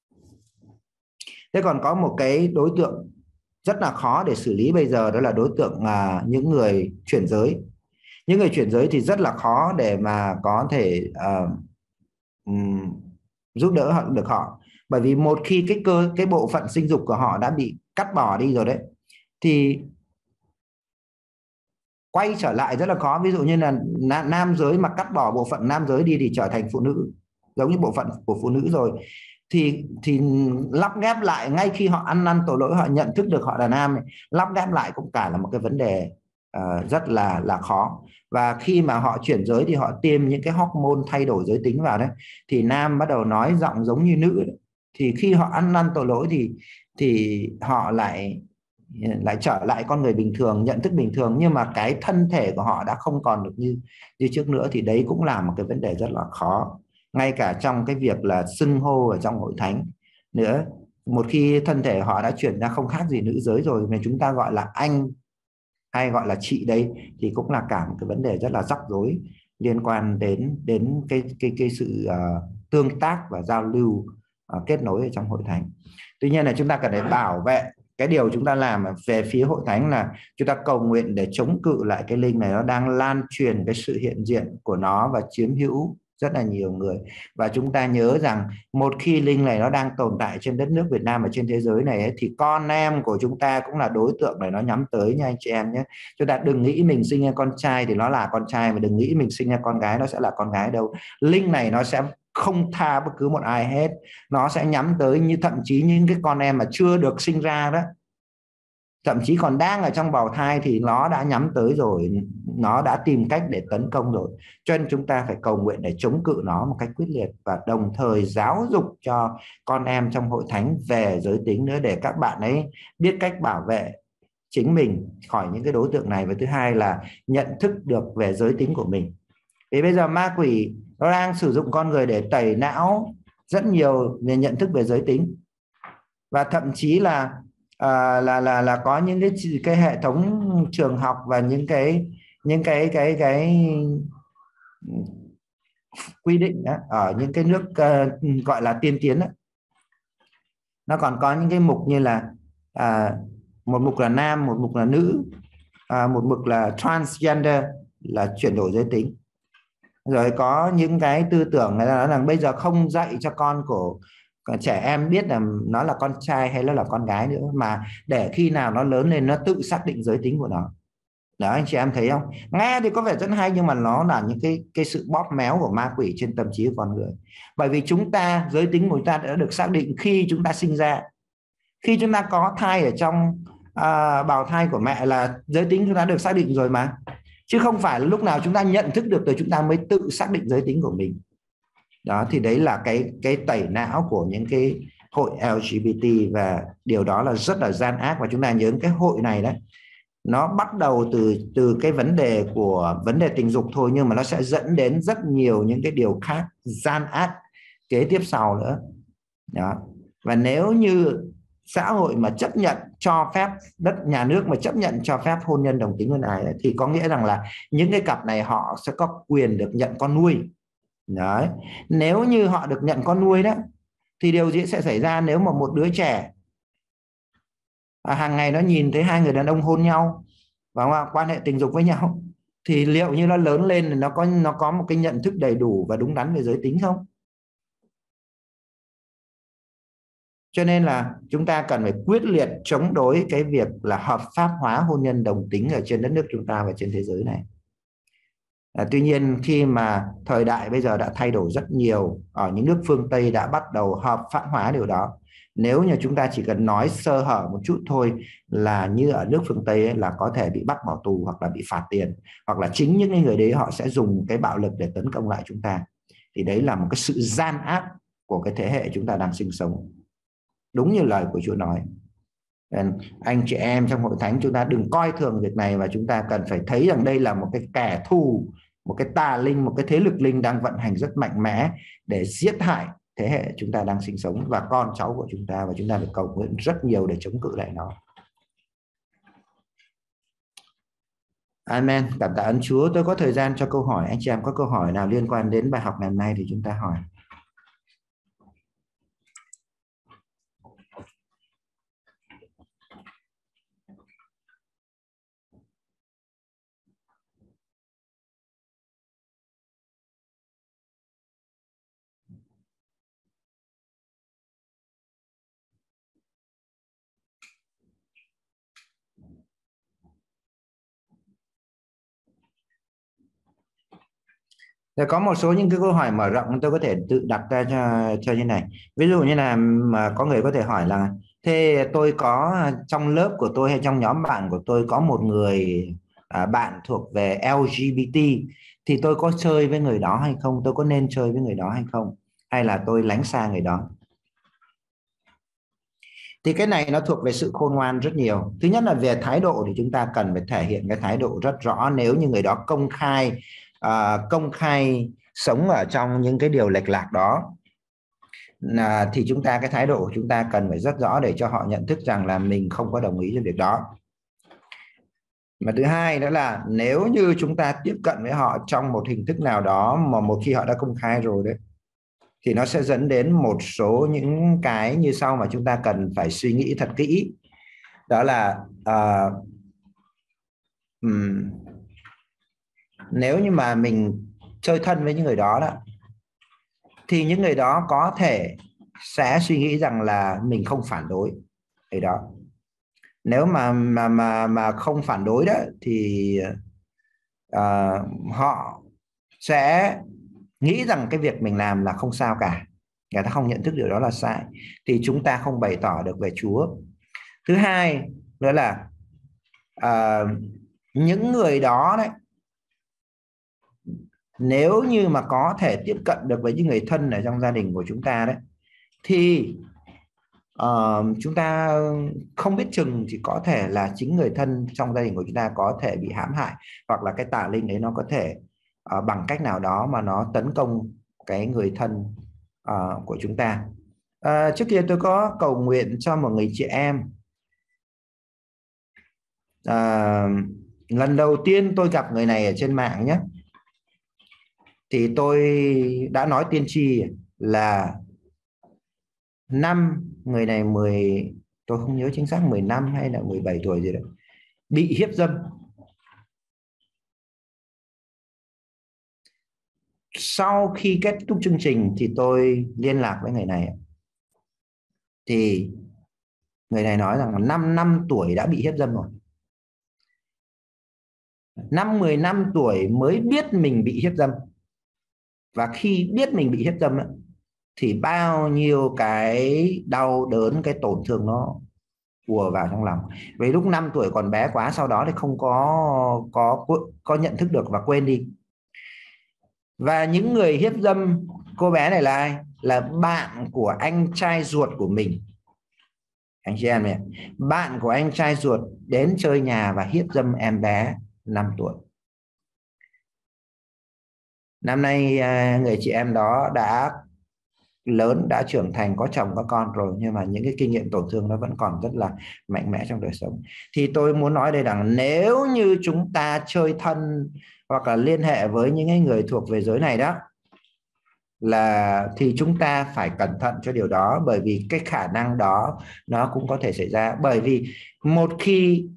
Thế còn có một cái đối tượng rất là khó để xử lý bây giờ, đó là đối tượng những người chuyển giới. Những người chuyển giới thì rất là khó để mà có thể giúp đỡ được họ. Bởi vì một khi cái bộ phận sinh dục của họ đã bị cắt bỏ đi rồi đấy, thì quay trở lại rất là khó. Ví dụ như là nam giới mà cắt bỏ bộ phận nam giới đi thì trở thành phụ nữ, giống như bộ phận của phụ nữ rồi, thì lắp ghép lại ngay khi họ ăn năn tội lỗi, họ nhận thức được họ là nam, lắp ghép lại cũng cả là một cái vấn đề rất là khó. Và khi mà họ chuyển giới thì họ tiêm những cái hormone thay đổi giới tính vào đấy, thì nam bắt đầu nói giọng giống như nữ đấy. Thì khi họ ăn năn tội lỗi thì họ lại trở lại con người bình thường, nhận thức bình thường, nhưng mà cái thân thể của họ đã không còn được như trước nữa. Thì đấy cũng là một cái vấn đề rất là khó, ngay cả trong cái việc là xưng hô ở trong hội thánh nữa. Một khi thân thể họ đã chuyển ra không khác gì nữ giới rồi, mà chúng ta gọi là anh hay gọi là chị đây, thì cũng là cả một cái vấn đề rất là rắc rối liên quan đến cái sự tương tác và giao lưu kết nối ở trong hội thánh. Tuy nhiên là chúng ta cần phải bảo vệ cái điều chúng ta làm về phía hội thánh, là chúng ta cầu nguyện để chống cự lại cái linh này. Nó đang lan truyền cái sự hiện diện của nó và chiếm hữu rất là nhiều người. Và chúng ta nhớ rằng một khi linh này nó đang tồn tại trên đất nước Việt Nam và trên thế giới này ấy, thì con em của chúng ta cũng là đối tượng để nó nhắm tới nha anh chị em nhé. Chúng ta đừng nghĩ mình sinh ra con trai thì nó là con trai, mà đừng nghĩ mình sinh ra con gái nó sẽ là con gái đâu. Linh này nó sẽ không tha bất cứ một ai hết. Nó sẽ nhắm tới như thậm chí những cái con em mà chưa được sinh ra đó, thậm chí còn đang ở trong bào thai, thì nó đã nhắm tới rồi, nó đã tìm cách để tấn công rồi. Cho nên chúng ta phải cầu nguyện để chống cự nó một cách quyết liệt, và đồng thời giáo dục cho con em trong hội thánh về giới tính nữa, để các bạn ấy biết cách bảo vệ chính mình khỏi những cái đối tượng này. Và thứ hai là nhận thức được về giới tính của mình. Vì bây giờ ma quỷ nó đang sử dụng con người để tẩy não rất nhiều về nhận thức về giới tính, và thậm chí là có những cái hệ thống trường học và những cái quy định đó, ở những cái nước gọi là tiên tiến đó, nó còn có những cái mục như là một mục là nam, một mục là nữ, một mục là transgender là chuyển đổi giới tính. Rồi có những cái tư tưởng người ta nói rằng bây giờ không dạy cho con của trẻ em biết là nó là con trai hay là con gái nữa, mà để khi nào nó lớn lên nó tự xác định giới tính của nó. Đó, anh chị em thấy không? Nghe thì có vẻ rất hay, nhưng mà nó là những cái sự bóp méo của ma quỷ trên tâm trí của con người. Bởi vì chúng ta, giới tính của chúng ta đã được xác định khi chúng ta sinh ra. Khi chúng ta có thai ở trong bào thai của mẹ là giới tính chúng ta được xác định rồi mà, chứ không phải là lúc nào chúng ta nhận thức được rồi chúng ta mới tự xác định giới tính của mình. Đó thì đấy là cái tẩy não của những cái hội LGBT, và điều đó là rất là gian ác. Và chúng ta nhớ cái hội này đấy, nó bắt đầu từ cái vấn đề tình dục thôi, nhưng mà nó sẽ dẫn đến rất nhiều những cái điều khác gian ác kế tiếp sau nữa. Đó. Và nếu như xã hội mà chấp nhận cho phép, nhà nước mà chấp nhận cho phép hôn nhân đồng tính này, thì có nghĩa rằng là những cái cặp này họ sẽ có quyền được nhận con nuôi. Đấy. Nếu như họ được nhận con nuôi đó, thì điều gì sẽ xảy ra nếu mà một đứa trẻ hàng ngày nó nhìn thấy hai người đàn ông hôn nhau và quan hệ tình dục với nhau, thì liệu như nó lớn lên thì nó có một cái nhận thức đầy đủ và đúng đắn về giới tính không? Cho nên là chúng ta cần phải quyết liệt chống đối cái việc là hợp pháp hóa hôn nhân đồng tính ở trên đất nước chúng ta và trên thế giới này. Tuy nhiên khi mà thời đại bây giờ đã thay đổi rất nhiều, ở những nước phương Tây đã bắt đầu hợp pháp hóa điều đó. Nếu như chúng ta chỉ cần nói sơ hở một chút thôi là như ở nước phương Tây ấy, là có thể bị bắt bỏ tù hoặc là bị phạt tiền, hoặc là chính những người đấy họ sẽ dùng cái bạo lực để tấn công lại chúng ta. Thì đấy là một cái sự gian ác của cái thế hệ chúng ta đang sinh sống, đúng như lời của Chúa nói. Anh chị em trong hội thánh chúng ta đừng coi thường việc này, và chúng ta cần phải thấy rằng đây là một cái kẻ thù, một cái tà linh, một cái thế lực linh đang vận hành rất mạnh mẽ để giết hại thế hệ chúng ta đang sinh sống và con cháu của chúng ta, và chúng ta phải cầu nguyện rất nhiều để chống cự lại nó. Amen. Cảm tạ ơn Chúa. Tôi có thời gian cho câu hỏi. Anh chị em có câu hỏi nào liên quan đến bài học ngày hôm nay thì chúng ta hỏi. Rồi có một số những cái câu hỏi mở rộng tôi có thể tự đặt ra cho như này. Ví dụ như là mà có người có thể hỏi là thế tôi có trong lớp của tôi hay trong nhóm bạn của tôi có một người bạn thuộc về LGBT, thì tôi có chơi với người đó hay không? Tôi có nên chơi với người đó hay không? Hay là tôi lánh xa người đó? Thì cái này nó thuộc về sự khôn ngoan rất nhiều. Thứ nhất là về thái độ thì chúng ta cần phải thể hiện cái thái độ rất rõ. Nếu như người đó công khai sống ở trong những cái điều lệch lạc đó, thì chúng ta cái thái độ của chúng ta cần phải rất rõ để cho họ nhận thức rằng là mình không có đồng ý với việc đó. Mà thứ hai nữa là nếu như chúng ta tiếp cận với họ trong một hình thức nào đó mà một khi họ đã công khai rồi đấy, thì nó sẽ dẫn đến một số những cái như sau mà chúng ta cần phải suy nghĩ thật kỹ. Đó là nếu như mà mình chơi thân với những người đó thì những người đó có thể sẽ suy nghĩ rằng là mình không phản đối cái đó. Nếu mà không phản đối đó thì họ sẽ nghĩ rằng cái việc mình làm là không sao cả, người ta không nhận thức điều đó là sai, thì chúng ta không bày tỏ được về Chúa. Thứ hai nữa là những người đó đấy, nếu như mà có thể tiếp cận được với những người thân ở trong gia đình của chúng ta đấy, thì chúng ta không biết chừng chỉ có thể là chính người thân trong gia đình của chúng ta có thể bị hãm hại, hoặc là cái tà linh đấy nó có thể bằng cách nào đó mà nó tấn công cái người thân của chúng ta. Trước kia tôi có cầu nguyện cho một người chị em. Lần đầu tiên tôi gặp người này ở trên mạng nhé, thì tôi đã nói tiên tri là năm người này tôi không nhớ chính xác 15 hay là 17 tuổi gì đấy, bị hiếp dâm. Sau khi kết thúc chương trình thì tôi liên lạc với người này, thì người này nói rằng 5 năm tuổi đã bị hiếp dâm rồi. 10 năm tuổi mới biết mình bị hiếp dâm. Và khi biết mình bị hiếp dâm thì bao nhiêu cái đau đớn, cái tổn thương ùa vào trong lòng. Vì lúc 5 tuổi còn bé quá, sau đó thì không có nhận thức được và quên đi. Và những người hiếp dâm cô bé này là ai? Là bạn của anh trai ruột của mình. Anh chị em này, bạn của anh trai ruột đến chơi nhà và hiếp dâm em bé 5 tuổi. Năm nay người chị em đó đã lớn, đã trưởng thành, có chồng có con rồi, nhưng mà những cái kinh nghiệm tổn thương nó vẫn còn rất là mạnh mẽ trong đời sống. Thì tôi muốn nói đây rằng nếu như chúng ta chơi thân hoặc là liên hệ với những người thuộc về giới này đó, là thì chúng ta phải cẩn thận cho điều đó, bởi vì cái khả năng đó nó cũng có thể xảy ra. Bởi vì một khi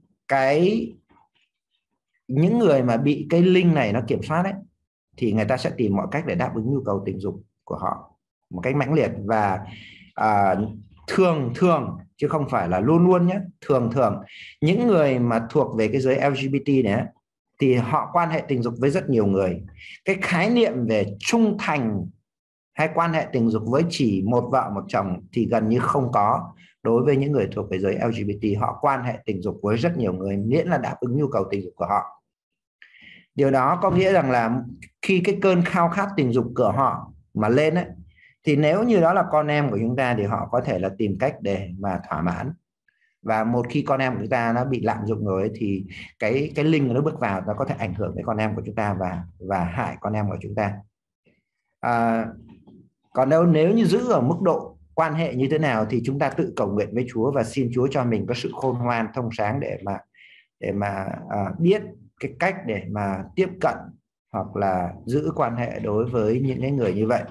những người mà bị cái link này nó kiểm soát ấy, thì người ta sẽ tìm mọi cách để đáp ứng nhu cầu tình dục của họ một cách mãnh liệt. Và thường chứ không phải là luôn luôn nhé, thường những người mà thuộc về cái giới LGBT này thì họ quan hệ tình dục với rất nhiều người. Cái khái niệm về trung thành hay quan hệ tình dục với chỉ một vợ một chồng thì gần như không có đối với những người thuộc về giới LGBT. Họ quan hệ tình dục với rất nhiều người miễn là đáp ứng nhu cầu tình dục của họ. Điều đó có nghĩa rằng là khi cái cơn khao khát tình dục của họ mà lên ấy, thì nếu như đó là con em của chúng ta thì họ có thể là tìm cách để mà thỏa mãn. Và một khi con em của chúng ta nó bị lạm dụng rồi ấy, thì cái link nó bước vào, nó có thể ảnh hưởng đến con em của chúng ta và hại con em của chúng ta. Còn nếu như giữ ở mức độ quan hệ như thế nào thì chúng ta tự cầu nguyện với Chúa và xin Chúa cho mình có sự khôn ngoan thông sáng để mà biết cái cách để mà tiếp cận hoặc là giữ quan hệ đối với những cái người như vậy.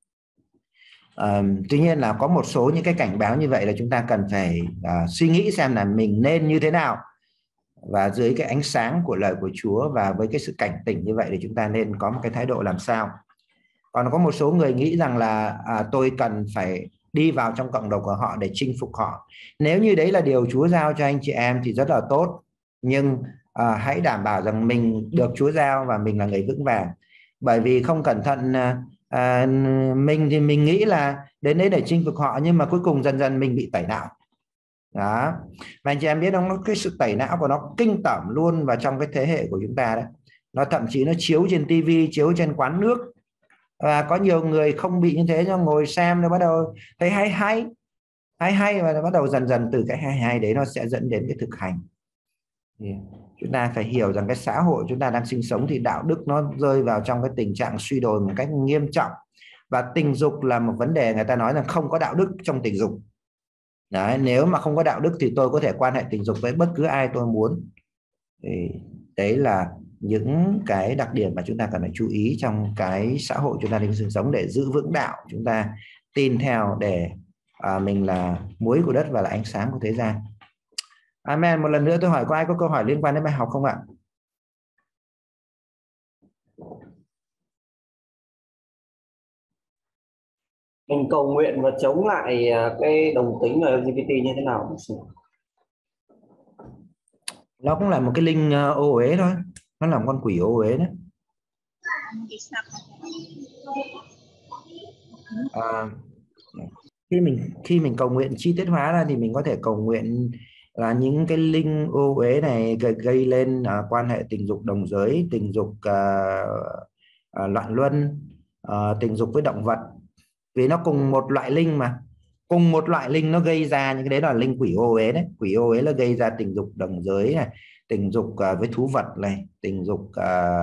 Tuy nhiên là có một số những cái cảnh báo như vậy là chúng ta cần phải suy nghĩ xem là mình nên như thế nào, và dưới cái ánh sáng của lời của Chúa và với cái sự cảnh tỉnh như vậy thì chúng ta nên có một cái thái độ làm sao. Còn có một số người nghĩ rằng là tôi cần phải đi vào trong cộng đồng của họ để chinh phục họ. Nếu như đấy là điều Chúa giao cho anh chị em thì rất là tốt, nhưng hãy đảm bảo rằng mình được Chúa giao và mình là người vững vàng. Bởi vì không cẩn thận mình thì mình nghĩ là đến đấy để chinh phục họ, nhưng mà cuối cùng dần dần mình bị tẩy não đó. Và anh chị em biết không, cái sự tẩy não của nó kinh tởm luôn vào trong cái thế hệ của chúng ta đấy. Nó thậm chí nó chiếu trên tivi, chiếu trên quán nước, và có nhiều người không bị như thế nhưng ngồi xem nó bắt đầu thấy hay và bắt đầu dần dần từ cái hay đấy nó sẽ dẫn đến cái thực hành. Chúng ta phải hiểu rằng cái xã hội chúng ta đang sinh sống thì đạo đức nó rơi vào trong cái tình trạng suy đồi một cách nghiêm trọng, và tình dục là một vấn đề người ta nói rằng không có đạo đức trong tình dục. Đấy, nếu mà không có đạo đức thì tôi có thể quan hệ tình dục với bất cứ ai tôi muốn. Thì đấy là những cái đặc điểm mà chúng ta cần phải chú ý trong cái xã hội chúng ta đang sinh sống để giữ vững đạo chúng ta tin theo, để mình là muối của đất và là ánh sáng của thế gian. Amen. Một lần nữa tôi hỏi có ai có câu hỏi liên quan đến bài học không ạ? Mình cầu nguyện và chống lại cái đồng tính và LGBT như thế nào? Nó cũng là một cái linh ô uế thôi, nó là một con quỷ ô uế đấy. Khi mình cầu nguyện chi tiết hóa ra thì mình có thể cầu nguyện là những cái linh ô uế này gây lên quan hệ tình dục đồng giới, tình dục loạn luân, tình dục với động vật, vì nó cùng một loại linh mà, cùng một loại linh nó gây ra những cái đấy là linh quỷ ô uế đấy. Quỷ ô uế là gây ra tình dục đồng giới này, tình dục với thú vật này, tình dục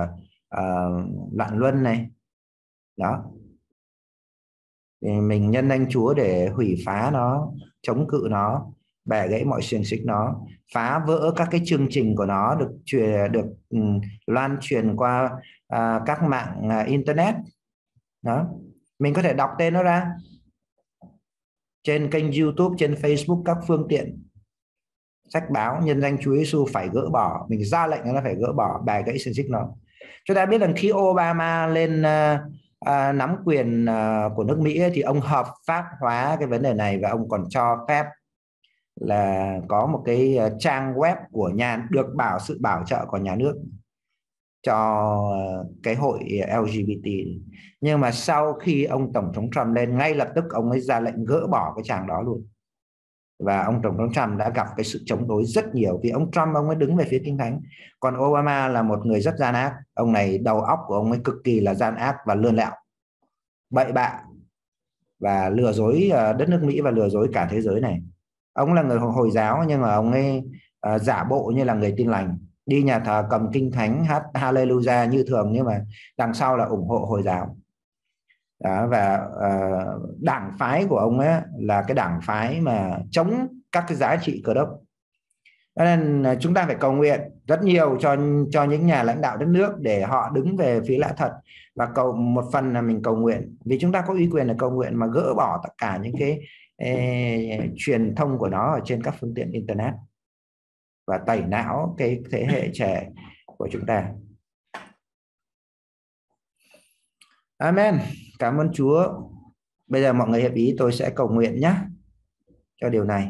loạn luân này đó. Thì mình nhân danh Chúa để hủy phá nó, chống cự nó, bẻ gãy mọi xiềng xích nó, phá vỡ các cái chương trình của nó được loan truyền qua các mạng internet đó. Mình có thể đọc tên nó ra trên kênh YouTube, trên Facebook, các phương tiện sách báo, nhân danh Chúa Giêsu phải gỡ bỏ. Mình ra lệnh nó phải gỡ bỏ, bẻ gãy xiềng xích nó. Chúng ta biết rằng khi Obama lên nắm quyền của nước Mỹ ấy, thì ông hợp pháp hóa cái vấn đề này, và ông còn cho phép là có một cái trang web của được sự bảo trợ của nhà nước cho cái hội LGBT. Nhưng mà sau khi ông Tổng thống Trump lên, ngay lập tức ông ấy ra lệnh gỡ bỏ cái trang đó luôn. và ông tổng thống Trump đã gặp cái sự chống đối rất nhiều, vì ông Trump ông ấy đứng về phía Kinh Thánh, còn Obama là một người rất gian ác. Ông này đầu óc của ông ấy cực kỳ là gian ác và lươn lẹo, bậy bạ và lừa dối đất nước Mỹ và lừa dối cả thế giới này. Ông là người Hồi giáo nhưng mà ông ấy giả bộ như là người Tin lành, đi nhà thờ cầm kinh thánh hát Hallelujah như thường, nhưng mà đằng sau là ủng hộ Hồi giáo. Đó, và đảng phái của ông ấy là cái đảng phái mà chống các cái giá trị Cơ đốc. Cho nên chúng ta phải cầu nguyện rất nhiều cho những nhà lãnh đạo đất nước để họ đứng về phía lẽ thật, và một phần là mình cầu nguyện vì chúng ta có uy quyền là cầu nguyện mà gỡ bỏ tất cả những cái truyền thông của nó ở trên các phương tiện internet và tẩy não cái thế hệ trẻ của chúng ta. Amen. Cảm ơn Chúa. Bây giờ mọi người hiệp ý tôi sẽ cầu nguyện nhé cho điều này.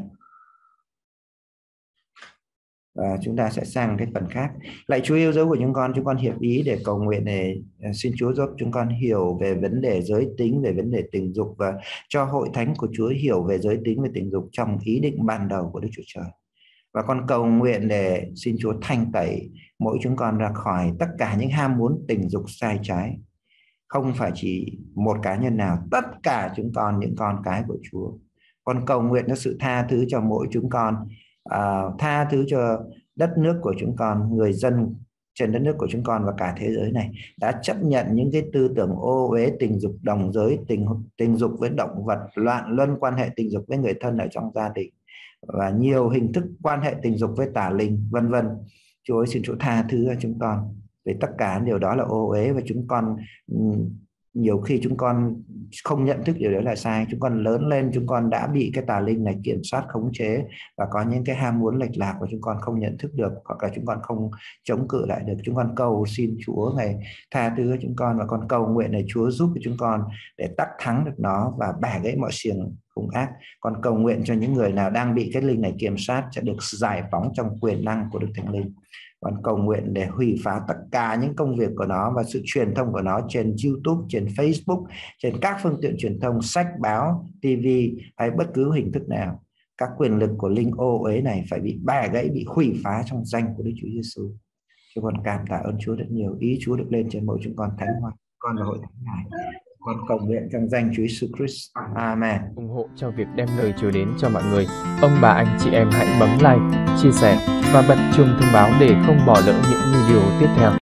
Và chúng ta sẽ sang cái phần khác. Lạy Chúa yêu dấu của chúng con hiệp ý để cầu nguyện, để xin Chúa giúp chúng con hiểu về vấn đề giới tính, về vấn đề tình dục, và cho hội thánh của Chúa hiểu về giới tính và tình dục trong ý định ban đầu của Đức Chúa Trời. Và con cầu nguyện để xin Chúa thanh tẩy mỗi chúng con ra khỏi tất cả những ham muốn tình dục sai trái. Không phải chỉ một cá nhân nào, tất cả chúng con, những con cái của Chúa. Con cầu nguyện cho sự tha thứ cho mỗi chúng con, tha thứ cho đất nước của chúng con, người dân trên đất nước của chúng con và cả thế giới này đã chấp nhận những cái tư tưởng ô uế tình dục đồng giới, tình dục với động vật, loạn luân quan hệ tình dục với người thân ở trong gia đình và nhiều hình thức quan hệ tình dục với tà linh, vân vân. Chúa ơi, xin Chúa tha thứ cho chúng con về tất cả điều đó là ô uế, và chúng con nhiều khi chúng con không nhận thức điều đó là sai. Chúng con lớn lên, chúng con đã bị cái tà linh này kiểm soát, khống chế, và có những cái ham muốn lệch lạc của chúng con không nhận thức được, hoặc là chúng con không chống cự lại được. Chúng con cầu xin Chúa ngày tha thứ cho chúng con, và con cầu nguyện để Chúa giúp cho chúng con để đắc thắng được nó và bẻ gãy mọi xiềng hung ác. Con cầu nguyện cho những người nào đang bị cái linh này kiểm soát sẽ được giải phóng trong quyền năng của Đức Thánh Linh. Con cầu nguyện để hủy phá tất cả những công việc của nó và sự truyền thông của nó trên YouTube, trên Facebook, trên các phương tiện truyền thông, sách báo, TV hay bất cứ hình thức nào. Các quyền lực của linh ô uế này phải bị bẻ gãy, bị hủy phá trong danh của Đức Chúa Giêsu. Chúng con cảm tạ ơn Chúa rất nhiều. Ý Chúa được lên trên mỗi chúng con, thánh hóa con và hội thánh này. Con cầu nguyện trong danh Chúa Giêsu Christ. Amen. Ủng hộ cho việc đem lời Chúa đến cho mọi người, ông bà anh chị em hãy bấm like, chia sẻ và bật chuông thông báo để không bỏ lỡ những video tiếp theo.